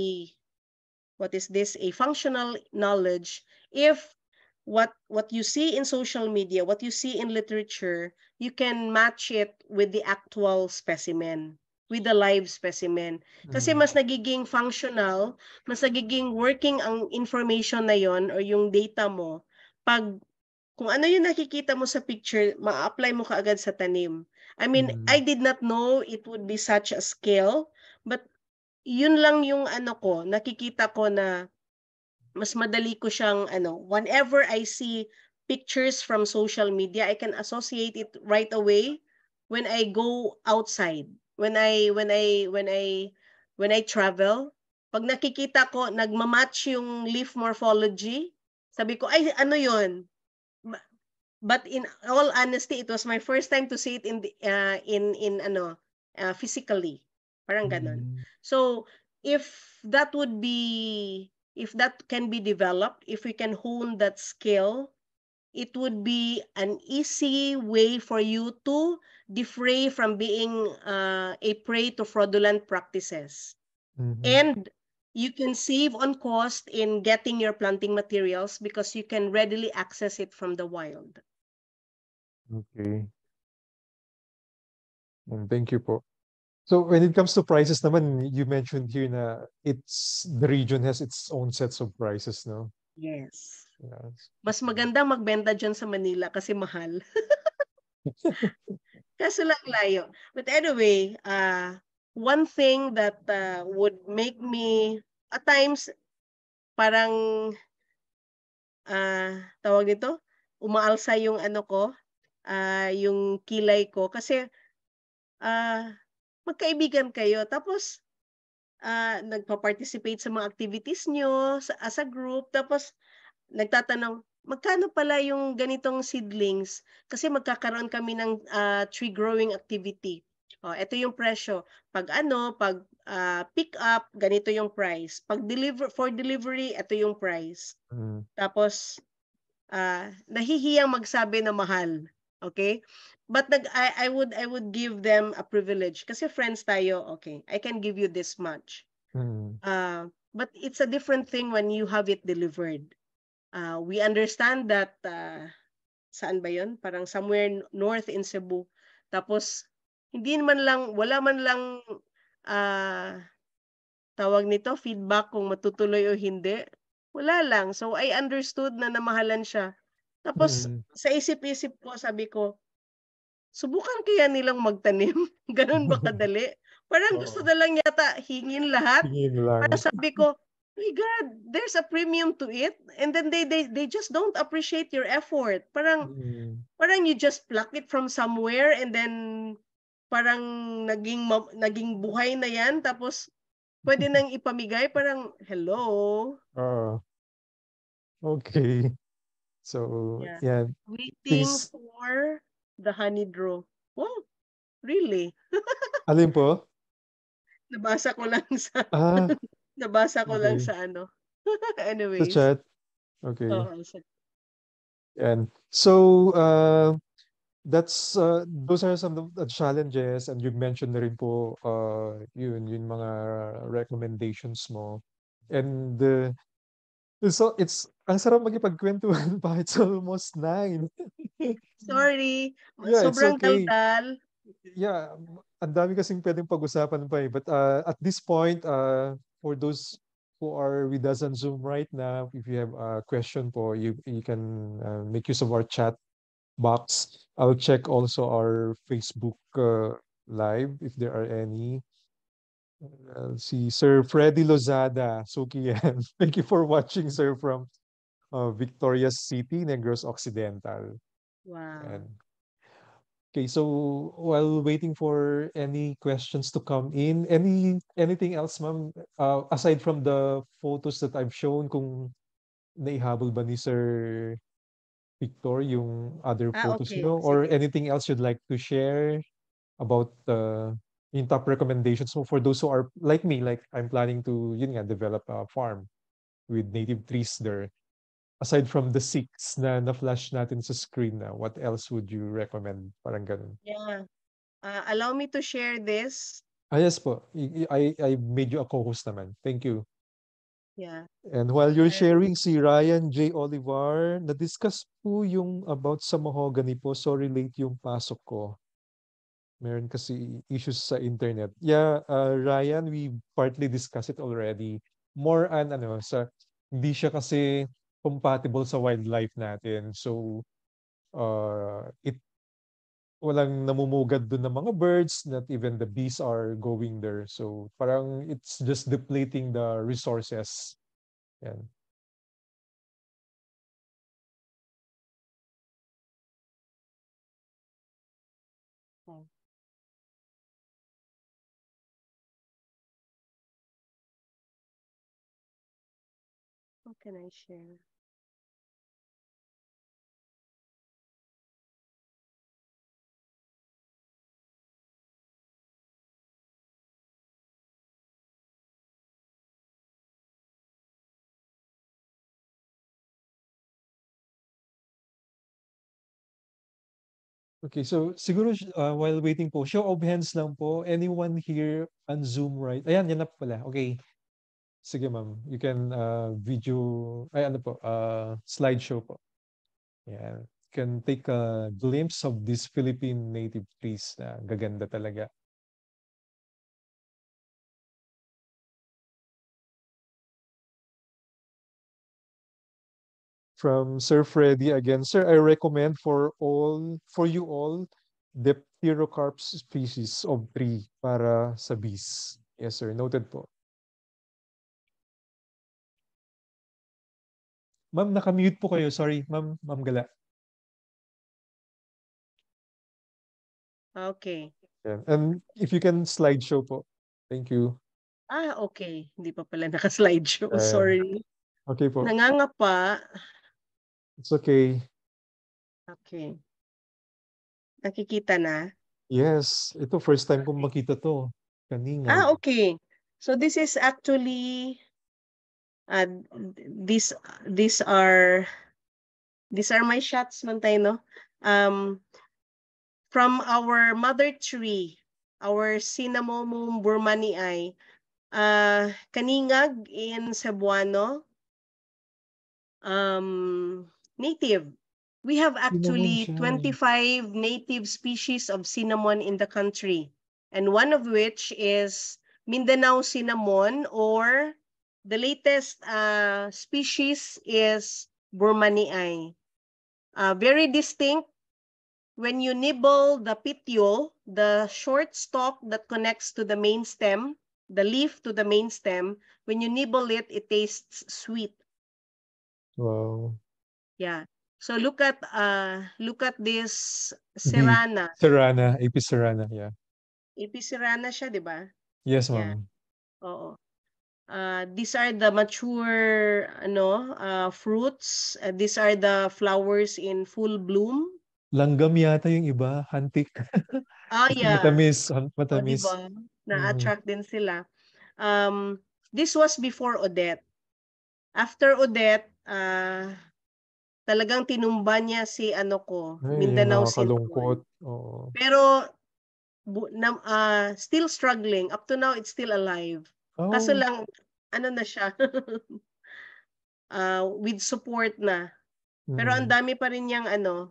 a functional knowledge if what you see in social media, what you see in literature, you can match it with the actual specimen, with the live specimen. Kasi Mm. mas nagiging functional, mas nagiging working ang information na yon or yung data mo pag kung ano yung nakikita mo sa picture, ma-apply mo kaagad sa tanim. I mean, I Mm. did not know it would be such a skill, but yun lang yung nakikita ko na mas madali ko siyang whenever I see pictures from social media, I can associate it right away when I go outside. When I travel, pag nakikita ko nagma-match yung leaf morphology, sabi ko ay ano 'yon? But in all honesty, it was my first time to see it physically. Parang ganon. Mm. So, if that would be if that can be developed, if we can hone that skill, it would be an easy way for you to defray from being a prey to fraudulent practices. Mhm. And you can save on cost in getting your planting materials because you can readily access it from the wild. Okay. Thank you po. So when it comes to prices naman, you mentioned here na the region has its own sets of prices, no? Yes. Yes. Mas maganda magbenta diyan sa Manila kasi mahal. Kaso lang layo. But anyway, one thing that would make me at times parang tawag nito, umaalsa yung yung kilay ko kasi ah, magkaibigan kayo tapos nagpa-participate sa mga activities niyo as a group tapos nagtatanong, "Magkano pala yung ganitong seedlings?" Kasi magkakaroon kami ng tree growing activity. Eto yung presyo. 'Pag pick up, ganito yung price. For delivery, eto yung price. Mm. Tapos, nahihiyang magsabi na mahal, okay? But I would give them a privilege kasi friends tayo, okay, I can give you this much. Mm. But it's a different thing when you have it delivered. We understand that saan ba 'yon? Parang somewhere north in Cebu. Tapos wala man lang ah, tawag nito, feedback kung matutuloy o hindi. Wala lang. So I understood na namahalan siya. Tapos Mm. sa isip-isip ko sabi ko, subukan kaya nilang magtanim? Gano'n ba kadali? Parang gusto Oo. na lang yata hingin lahat. Tingin lang. Parang sabi ko, "My God, there's a premium to it." And then they just don't appreciate your effort. Parang Mm. parang you just pluck it from somewhere and then parang naging buhay na 'yan tapos pwede nang ipamigay. Parang, hello? Oo. Okay. So, Yeah. yeah, Waiting things for the honey draw. Wow, really? alin po? Nabasa ko lang sa Ah, nabasa ko lang okay. sa Sa anyways. chat. Okay. Oo, And so, those are some of the challenges and you mentioned na rin po yung mga recommendations mo. And so it's ang sarap makipagkwentuhan pa. It's almost 9. sorry, Yeah, it's sobrang okay. daldal. Yeah, ang dami kasing pwedeng pag-usapan pa eh. But at this point, for those who are with us on Zoom right now, if you have a question po, you can make use of our chat box. I'll check also our Facebook live if there are any. Si Sir Freddy Lozada, Sukian. Thank you for watching, sir, from Victoria's City, Negros Occidental. Wow. And okay, so while waiting for any questions to come in, anything else, ma'am? Aside from the photos that I've shown, kung naihabol ba ni Sir Victor yung other photos Okay, nyo? Or sige. anything else you'd like to share about yung top recommendations mo for those who are like me, like I'm planning to, yun nga, develop a farm with native trees there. Aside from the six na na-flash natin sa screen na, what else would you recommend? Parang ganun. Yeah. Allow me to share this. Ah, yes po. I made you a co-host naman. Thank you. Yeah. And while you're And sharing, si Ryan J. Olivar, na-discuss po yung about sa mahogany po. Sorry, late yung pasok ko. Meron kasi issues sa internet. Yeah, Ryan, we partly discussed it already. More on ano, hindi siya kasi compatible sa wildlife natin. So, walang namumugad dun ng mga birds, not even the bees are going there. So, parang it's just depleting the resources. Yan. oh, how can I share? Okay, so siguro while waiting po, show of hands lang po. Anyone here on Zoom, right? Ayan, yan na pala. Okay. Sige, ma'am. You can video, ay ano po, slideshow po. Yan. You can take a glimpse of these Philippine native trees na gaganda talaga. From Sir Freddy again. Sir, I recommend for you all, the Pterocarps species of tree para sa bees. Yes, sir. Noted po. Ma'am, nakamute po kayo. Sorry, Ma'am Gala. Okay. Yan. And if you can slideshow po. Thank you. Okay. Hindi pa pala naka-slideshow. Ayan. Sorry. Okay po. Nangangapa. It's okay. Okay. Nakikita na? Yes. Ito, first time kong Okay. makita to. Kaningag. Okay. So this is actually uh, these these are these are my shots man tayo, no? From our mother tree, our Cinnamomum burmanii, kaningag in Cebuano, native. We have Cinnamon actually siya. 25 native species of cinnamon in the country, and one of which is Mindanao cinnamon, or the latest species is burmanii. Very distinct. When you nibble the petiole, the short stalk that connects to the main stem, the leaf to the main stem, when you nibble it, it tastes sweet. Wow. Yeah. So look at this The serrana. Serrana, AP Serrana, yeah. Serrana siya, 'di ba? Yes, Yeah. ma'am. Oo. These are the mature fruits. These are the flowers in full bloom. Langgam yata yung iba, hantik. Kasi Yeah. matamis, O, 'di matamis. ba? Mhm. Na-attract din sila. This was before Odette. After Odette, talagang tinumba niya si Ay, yun Mindanao nakakalungkot. cinnamon. Oo. Pero still struggling. Up to now, it's still alive. Kaso Oh, lang, ano na siya, with support na. Pero ang mm. dami pa rin niyang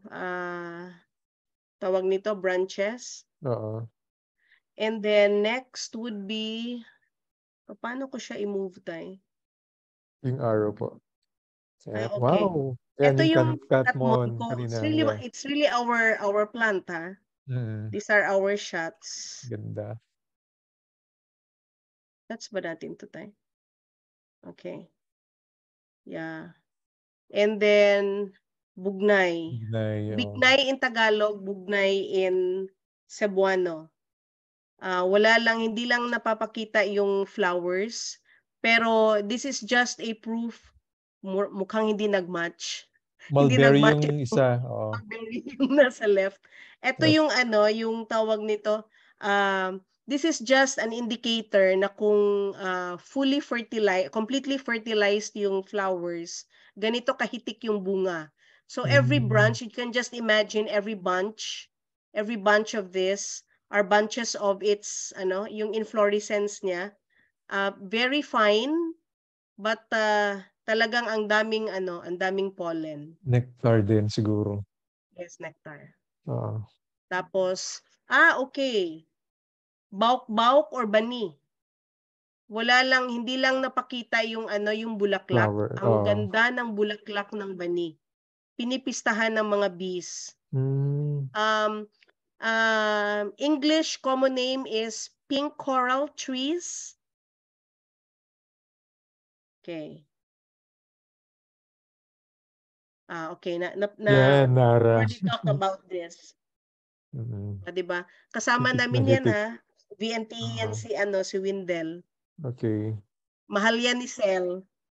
tawag nito, branches. Oo. And then next would be, paano ko siya i-move tayo? Yung arrow po. Okay. Wow! Yan Ito yung yung Catmon Katmon ko. kanina, yeah. It's really our plant, ha? Mm, These are our shots. ganda. That's ba natin to tayo? Okay. Yeah. And then, bugnay. Ignay, oh. Bignay in Tagalog, bugnay in Cebuano. Wala lang, hindi lang napapakita yung flowers. Pero this is just a proof mukhang hindi nag-match. Hindi Mulberry nag-match yung isa, oo. strawberry yung nasa left. Ito Yep. yung yung tawag nito, this is just an indicator na kung fully fertilized, completely fertilized yung flowers, ganito kahitik yung bunga. So every Mm, branch, you can just imagine every bunch of this are bunches of its yung inflorescence niya, very fine, but talagang ang daming pollen. nectar din siguro. Yes, nectar. Oo. Tapos, okay. Bauk-bauk or bani. Wala lang, hindi lang napakita yung bulaklak. Flower, Ang ganda ng bulaklak ng bani. Pinipistahan ng mga bees. Hmm, Um, English common name is pink coral trees. Okay. Okay. yan, Nara. Already talk about this. Mm, 'Di ba? Kasama hitik na namin yan, hitik. VNTE yan Oo, si Windel. okay. Mahal yan ni Sel.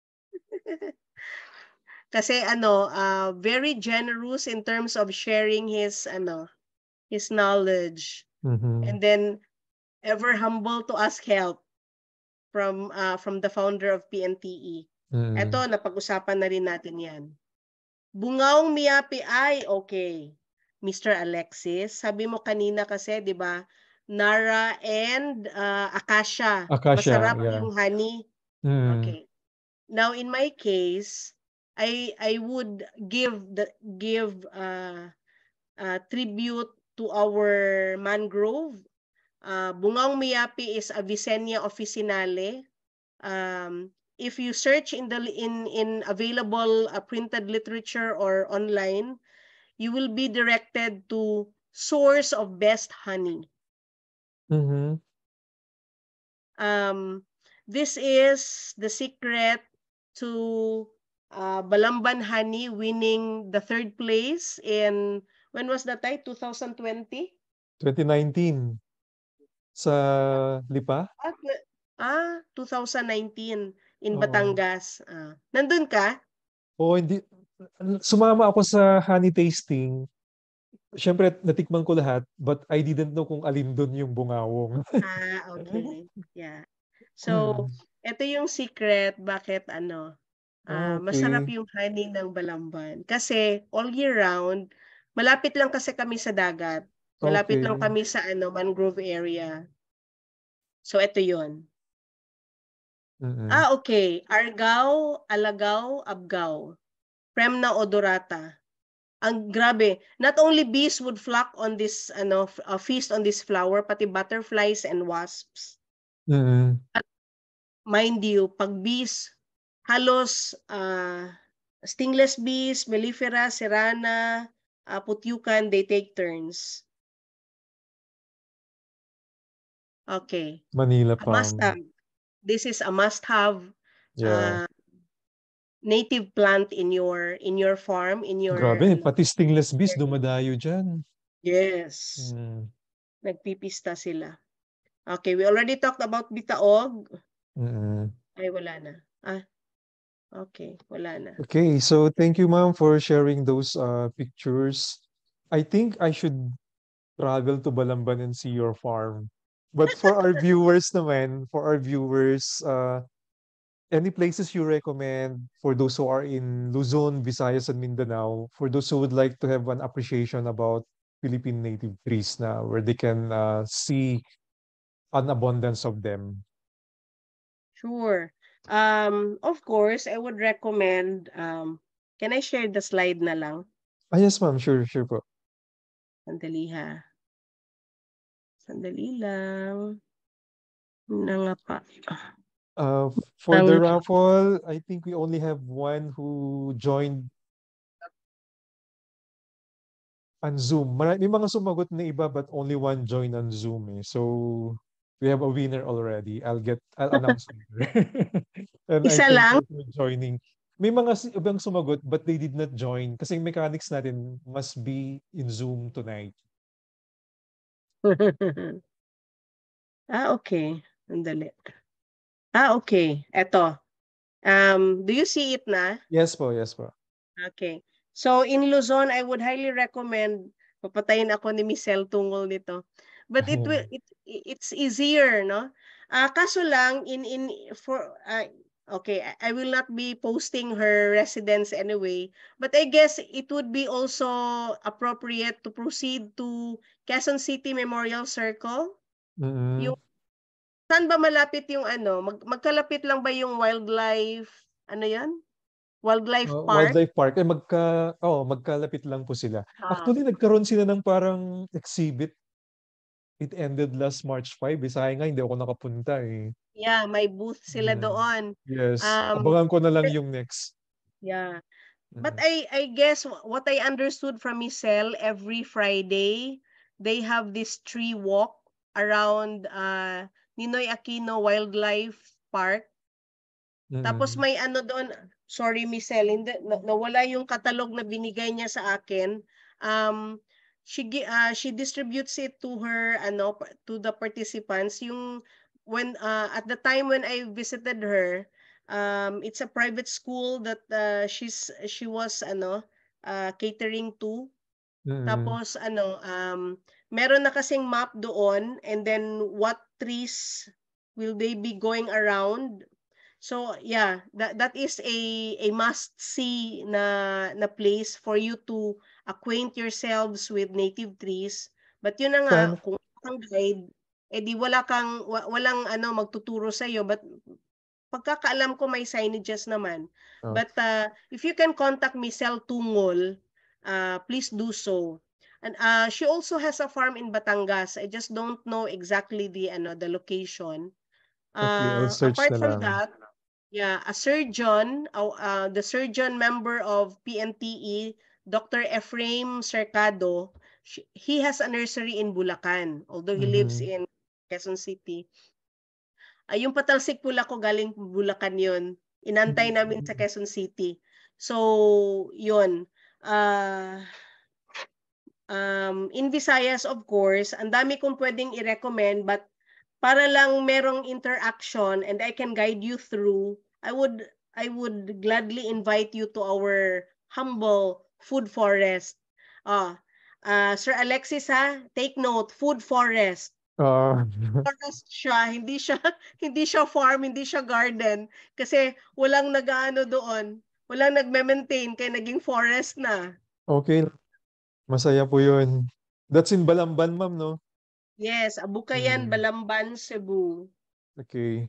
Kasi very generous in terms of sharing his knowledge. Mhm, And then ever humble to ask help from the founder of PNTE. mm. Eto, napag-usapan na rin natin yan. Bungaong miyapi ay okay. Mr. Alexis, sabi mo kanina kasi, 'di ba? Nara and Acacia. Acacia, Masarap yeah. yung honey. Mm, Okay. Now in my case, I would give tribute to our mangrove. Bungaong miyapi is Avicennia officinale. If you search in available printed literature or online, you will be directed to source of best honey. mhm. This is the secret to Balamban Honey winning the third place in, when was that, 2020? 2019 sa Lipa? 2019 in Oo. Batangas. Nandun ka? Oo, hindi sumama ako sa honey tasting. Siyempre natikman ko lahat, but I didn't know kung alin dun yung bungawong. Okay. Yeah. So, Mm. ito yung secret bakit masarap Okay. yung honey ng Balamban. Kasi all year round, malapit lang kasi kami sa dagat. Malapit lang Okay. kami sa mangrove area. So, ito yun. Mm. Okay. Argao, Alagaw, Abgao. Premna odorata. Ang grabe. Not only bees would flock on this, feast on this flower, pati butterflies and wasps. Mm. Mind you, pag bees, halos stingless bees, mellifera, serrana, putyukan, they take turns. Okay. Manila A must palm. have. This is a must have Yeah. uh, native plant in your farm, in your Grabe, pati stingless bees dumadayo dyan. yes. Mm. Nagpipista sila. Okay, we already talked about bitaog. Mm. Ay, wala na. Okay, wala na. Okay, so thank you, ma'am, for sharing those pictures. I think I should travel to Balamban and see your farm. But for our viewers naman, any places you recommend for those who are in Luzon, Visayas, and Mindanao, for those who would like to have an appreciation about Philippine native trees na where they can see an abundance of them? Sure. Of course, I would recommend, can I share the slide na lang? Ah, yes, ma'am. Sure, sure po. Sandali ha. Sandali lang. Na nga pa. For the Ng raffle, I think we only have one who joined on Zoom. May mga sumagot na iba but only one joined on Zoom eh. So we have a winner already. I'll announce later. And I isa thank lang? you for joining. May mga ibang sumagot but they did not join kasi yung mechanics natin must be in Zoom tonight. Okay. Sandali. Okay. Eto. Do you see it na? Yes po, yes po. Okay. So in Luzon, I would highly recommend papatayin ako ni Michelle tungkol nito. But it's easier, no? Kaso lang okay, I will not be posting her residence anyway, but I guess it would be also appropriate to proceed to Quezon City Memorial Circle. Mm-mm. Yung saan ba malapit yung magkalapit lang ba yung wildlife, ano 'yan? Wildlife Park? Wildlife Park eh magkalapit lang po sila. Ah. Actually nagkaroon sila ng parang exhibit. It ended last March 5 eh. Sayang nga hindi ako nakapunta eh. Yeah, may booth sila Mm. doon. Yes. Um, Abangan ko na lang pe- yung next. yeah. But Mm. I guess what I understood from Michelle, every Friday, they have this tree walk around Ninoy Aquino Wildlife Park. Tapos Mm. may doon, sorry Michelle, hindi, nawala yung katalog na binigay niya sa akin. She distributes it to her to the participants yung when at the time when I visited her, it's a private school that she was catering to. Mm. Tapos meron na kasing map doon, and then what trees will they be going around. So yeah, that is a must see na place for you to acquaint yourselves with native trees. But yun na nga, Saan? kung kang guide, edi walang magtuturo sa iyo, but pagkakaalam ko may signages naman. Oh. But if you can contact Michelle Tungol, please do so. And she also has a farm in Batangas. I just don't know exactly the location. Okay, I'll search Apart na from lang. that, yeah, a surgeon, the surgeon member of PNTE, Dr. Ephraim Cercado, he has a nursery in Bulacan, although he lives Mhm. in Quezon City. Yung patalsik pula ko galing Bulacan yun. Inantay namin sa Mm. Quezon City. So, yun. In Visayas, of course, ang dami kong pwedeng i-recommend, but para lang merong interaction and I can guide you through, I would gladly invite you to our humble food forest. Sir Alexis ha, take note, food forest. Ah, Forest siya, hindi siya farm, hindi siya garden kasi walang nag-aano doon. Walang nagme-maintain kaya naging forest na. okay, masaya po yun. That's in Balamban, ma'am, no? Yes, Abukayan, Mm. Balamban, Cebu. Okay.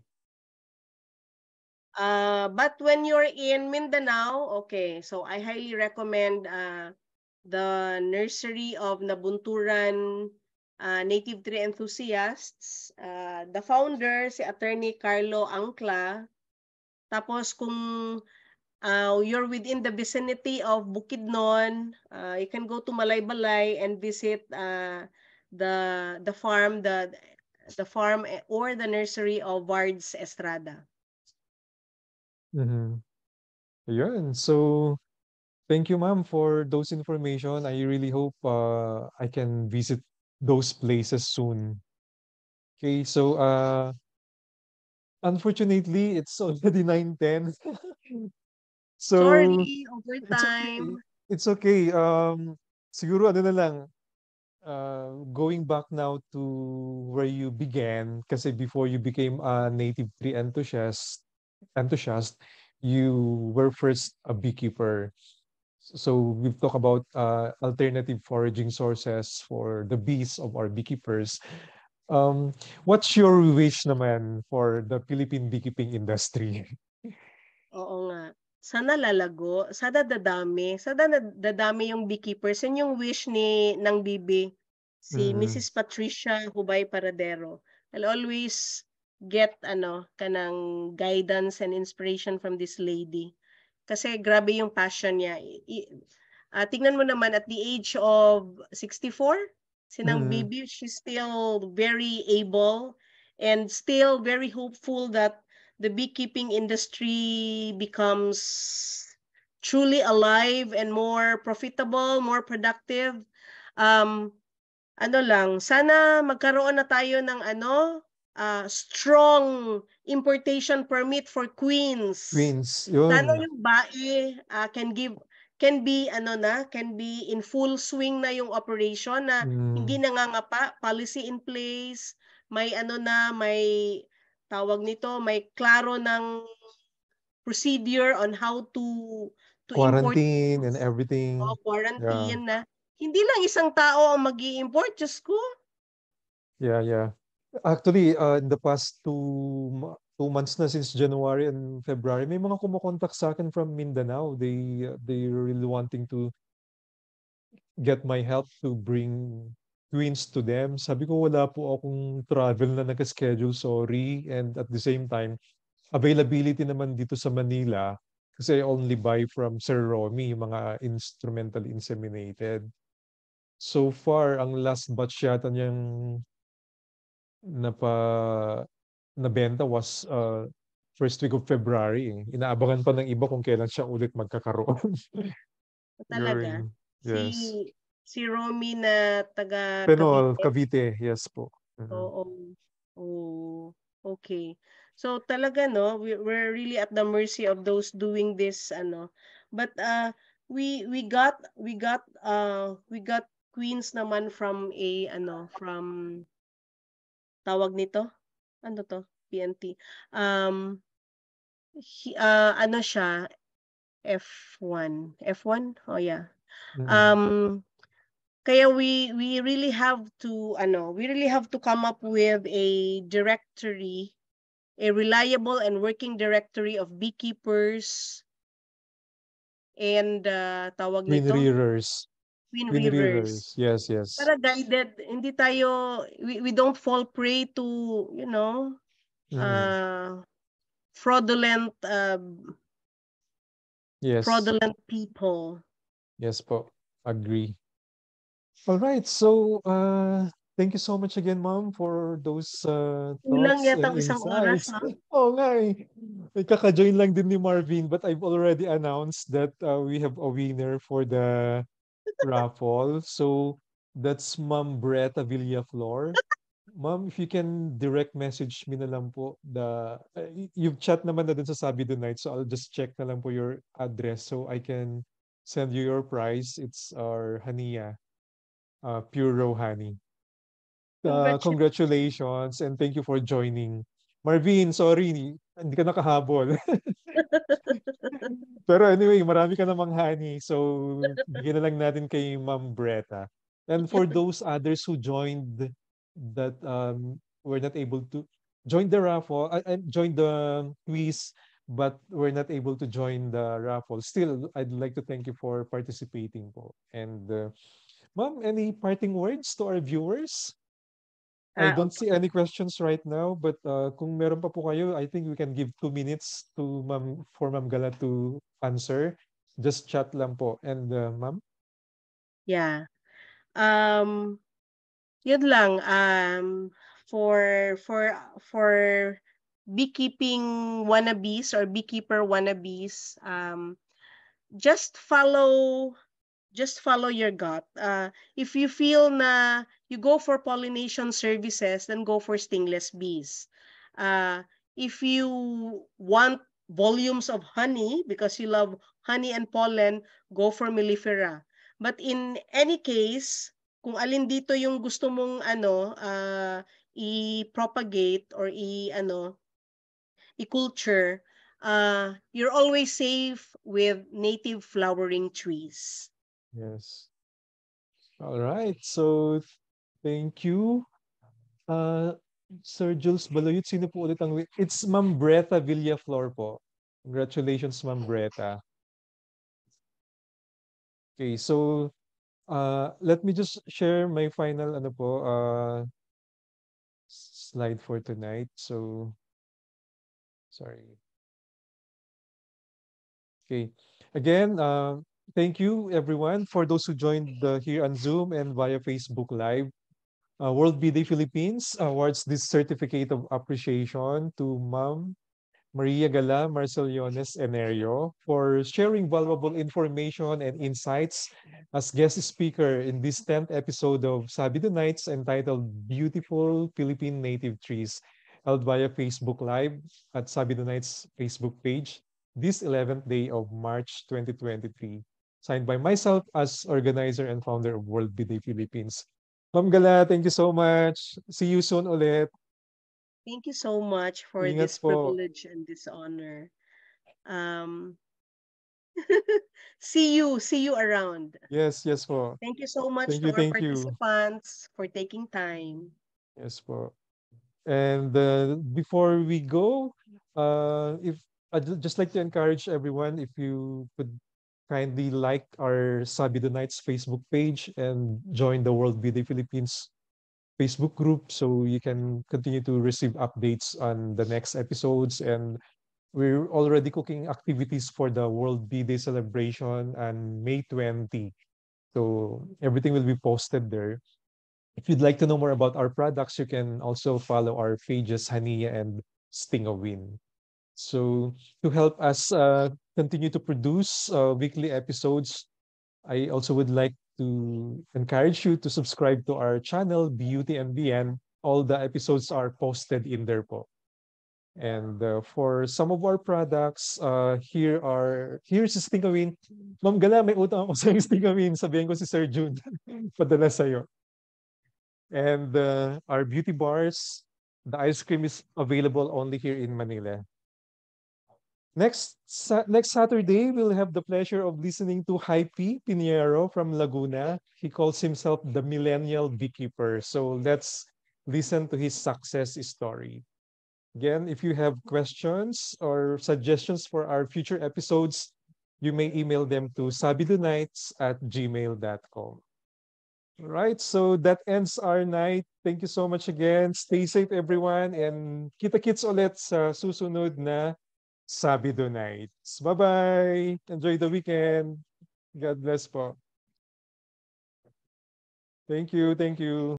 But when you're in Mindanao, okay, so I highly recommend the nursery of Nabunturan Native Tree Enthusiasts. The founder, si Attorney Carlo Angcla. Tapos kung you're within the vicinity of Bukidnon, you can go to Malaybalay and visit the farm, the farm or the nursery of Vards Estrada. Mhm. Ayun. So, thank you, ma'am, for those information. I really hope I can visit those places soon. Okay, so unfortunately, it's already 9:10. So, Sorry, it's okay. overtime. It's okay. Siguro ano na lang, going back now to where you began, kasi before you became a native tree enthusiast, you were first a beekeeper. So we've talked about alternative foraging sources for the bees of our beekeepers. Um, what's your wish naman for the Philippine beekeeping industry? Oo nga. Sana lalago, sana dadami yung beekeepers. Yun yung wish ng bibi, si Mm. Mrs. Patricia Hubay Paradero. I'll always get kanang guidance and inspiration from this lady. Kasi grabe yung passion niya. Tingnan mo naman at the age of 64, sinang Mm. baby, she's still very able and still very hopeful that the beekeeping industry becomes truly alive and more profitable, more productive. Um, sana magkaroon na tayo ng strong importation permit for queens. Queens, Sana yun. yung BAE can be in full swing na yung operation na hindi Mm. nangangapa, policy in place, may may tawag nito, may klaro ng procedure on how to import Quarantine and goods o everything. Yeah, quarantine na hindi lang isang tao ang mag-i-import, Diyos ko. yeah. Actually, in the past 2 months na since January and February, may mga kumukontak sa akin from Mindanao. They really wanting to get my help to bring queens to them. Sabi ko wala po akong travel na nag-schedule, sorry. And at the same time, availability naman dito sa Manila kasi I only buy from Sir Romy, yung mga instrumentally inseminated. So far, ang last batch yata niyang napa nabenta was first week of February. Inaabangan pa ng iba kung kailan siya ulit magkakaroon. Talaga. Yun. Si Yes. si Romy na taga Penol, Cavite. Cavite. Yes po. Mhm. Oo. Oh, okay. So talaga no, we're really at the mercy of those doing this But we got queens naman from from tawag nito. Ano to? PNT. Um siya F1. F1? Oh yeah. Mhm. Um Kaya we really have to we really have to come up with a directory, a reliable and working directory of beekeepers and tawag Twin nito, Rearers. Twin Twin Rivers. Rearers. Yes, yes. Para guided, hindi tayo we don't fall prey to, Mhm. uh fraudulent Yes. fraudulent people. Yes po. Agree. All right. So, thank you so much again, Mom, for those Kulang thoughts yata and isang oras, insights. no? Oh, nga eh. May kaka-join lang din ni Marvin, but I've already announced that we have a winner for the raffle. So, that's Mom Bretta Villaflor. Ma'am, if you can direct message me na lang po you've chat naman na dun sa SaBeedo Nights, so I'll just check na lang po your address so I can send you your prize. It's our Hania, pure raw honey. Congratulations. Congratulations and thank you for joining. Marvin, sorry, hindi ka nakahabol. Pero anyway, marami ka namang honey. So, bigyan na lang natin kay Ma'am Bretta. And for those others who joined that were not able to join the raffle, join the quiz, but were not able to join the raffle. Still, I'd like to thank you for participating po. And Ma'am, any parting words to our viewers? I don't Okay. see any questions right now, but kung meron pa po kayo, I think we can give 2 minutes to Ma'am Gala to answer. Just chat lang po. And Ma'am? Yeah. Um Yun lang, for beekeeping wannabes or beekeeper wannabes, just follow just follow your gut. If you feel na you go for pollination services, then go for stingless bees. Uh, if you want volumes of honey because you love honey and pollen, go for mellifera. But in any case, kung alin dito yung gusto mong i-propagate or i-culture, you're always safe with native flowering trees. Yes. All right. So, thank you. Uh, Sir Jules Baloyut, sino po ulit ang... It's Ma'am Bretta Villaflor po. Congratulations, Ma'am Bretta. Okay, so let me just share my final slide for tonight. So, sorry. Okay. Again, thank you everyone for those who joined here on Zoom and via Facebook Live. World B Day Philippines awards this certificate of appreciation to Ma'am Maria Gala, Marcellones, Enerio for sharing valuable information and insights as guest speaker in this 10th episode of SaBeedo Nights entitled Beautiful Philippine Native Trees, held via Facebook Live at SaBeedo Nights Facebook page this 11th day of March 2023. Signed by myself as organizer and founder of World B Day Philippines. Ma'am Gala, thank you so much. See you soon ulit. Thank you so much for Ingat this po. privilege and this honor. Um, see you around. Yes, yes po. Thank you so much Thank to you, our thank you. participants for taking time. Yes po. And before we go, if I'd just like to encourage everyone, if you could kindly like our SaBeedo Nights Facebook page and join the World BD Philippines Facebook group so you can continue to receive updates on the next episodes. And we're already cooking activities for the World B-Day celebration on May 20. So everything will be posted there. If you'd like to know more about our products, you can also follow our pages Hania and Sting of Win. So to help us continue to produce weekly episodes, I also would like to encourage you to subscribe to our channel, Beauty and BN. All the episodes are posted in there po. And for some of our products, here's Stingawin. Ma'am Gala, may utang ako sa Stingawin. Sabihin ko si Sir June. Padala sa'yo. And our beauty bars, the ice cream is available only here in Manila. Next Saturday, we'll have the pleasure of listening to Hype Pinheiro from Laguna. He calls himself the Millennial Beekeeper. So let's listen to his success story. Again, if you have questions or suggestions for our future episodes, you may email them to sabidonights@gmail.com. Right, so that ends our night. Thank you so much again. Stay safe everyone and kita-kits ulit sa susunod na SaBeedo Nights. Bye-bye! Enjoy the weekend. God bless po. Thank you, thank you.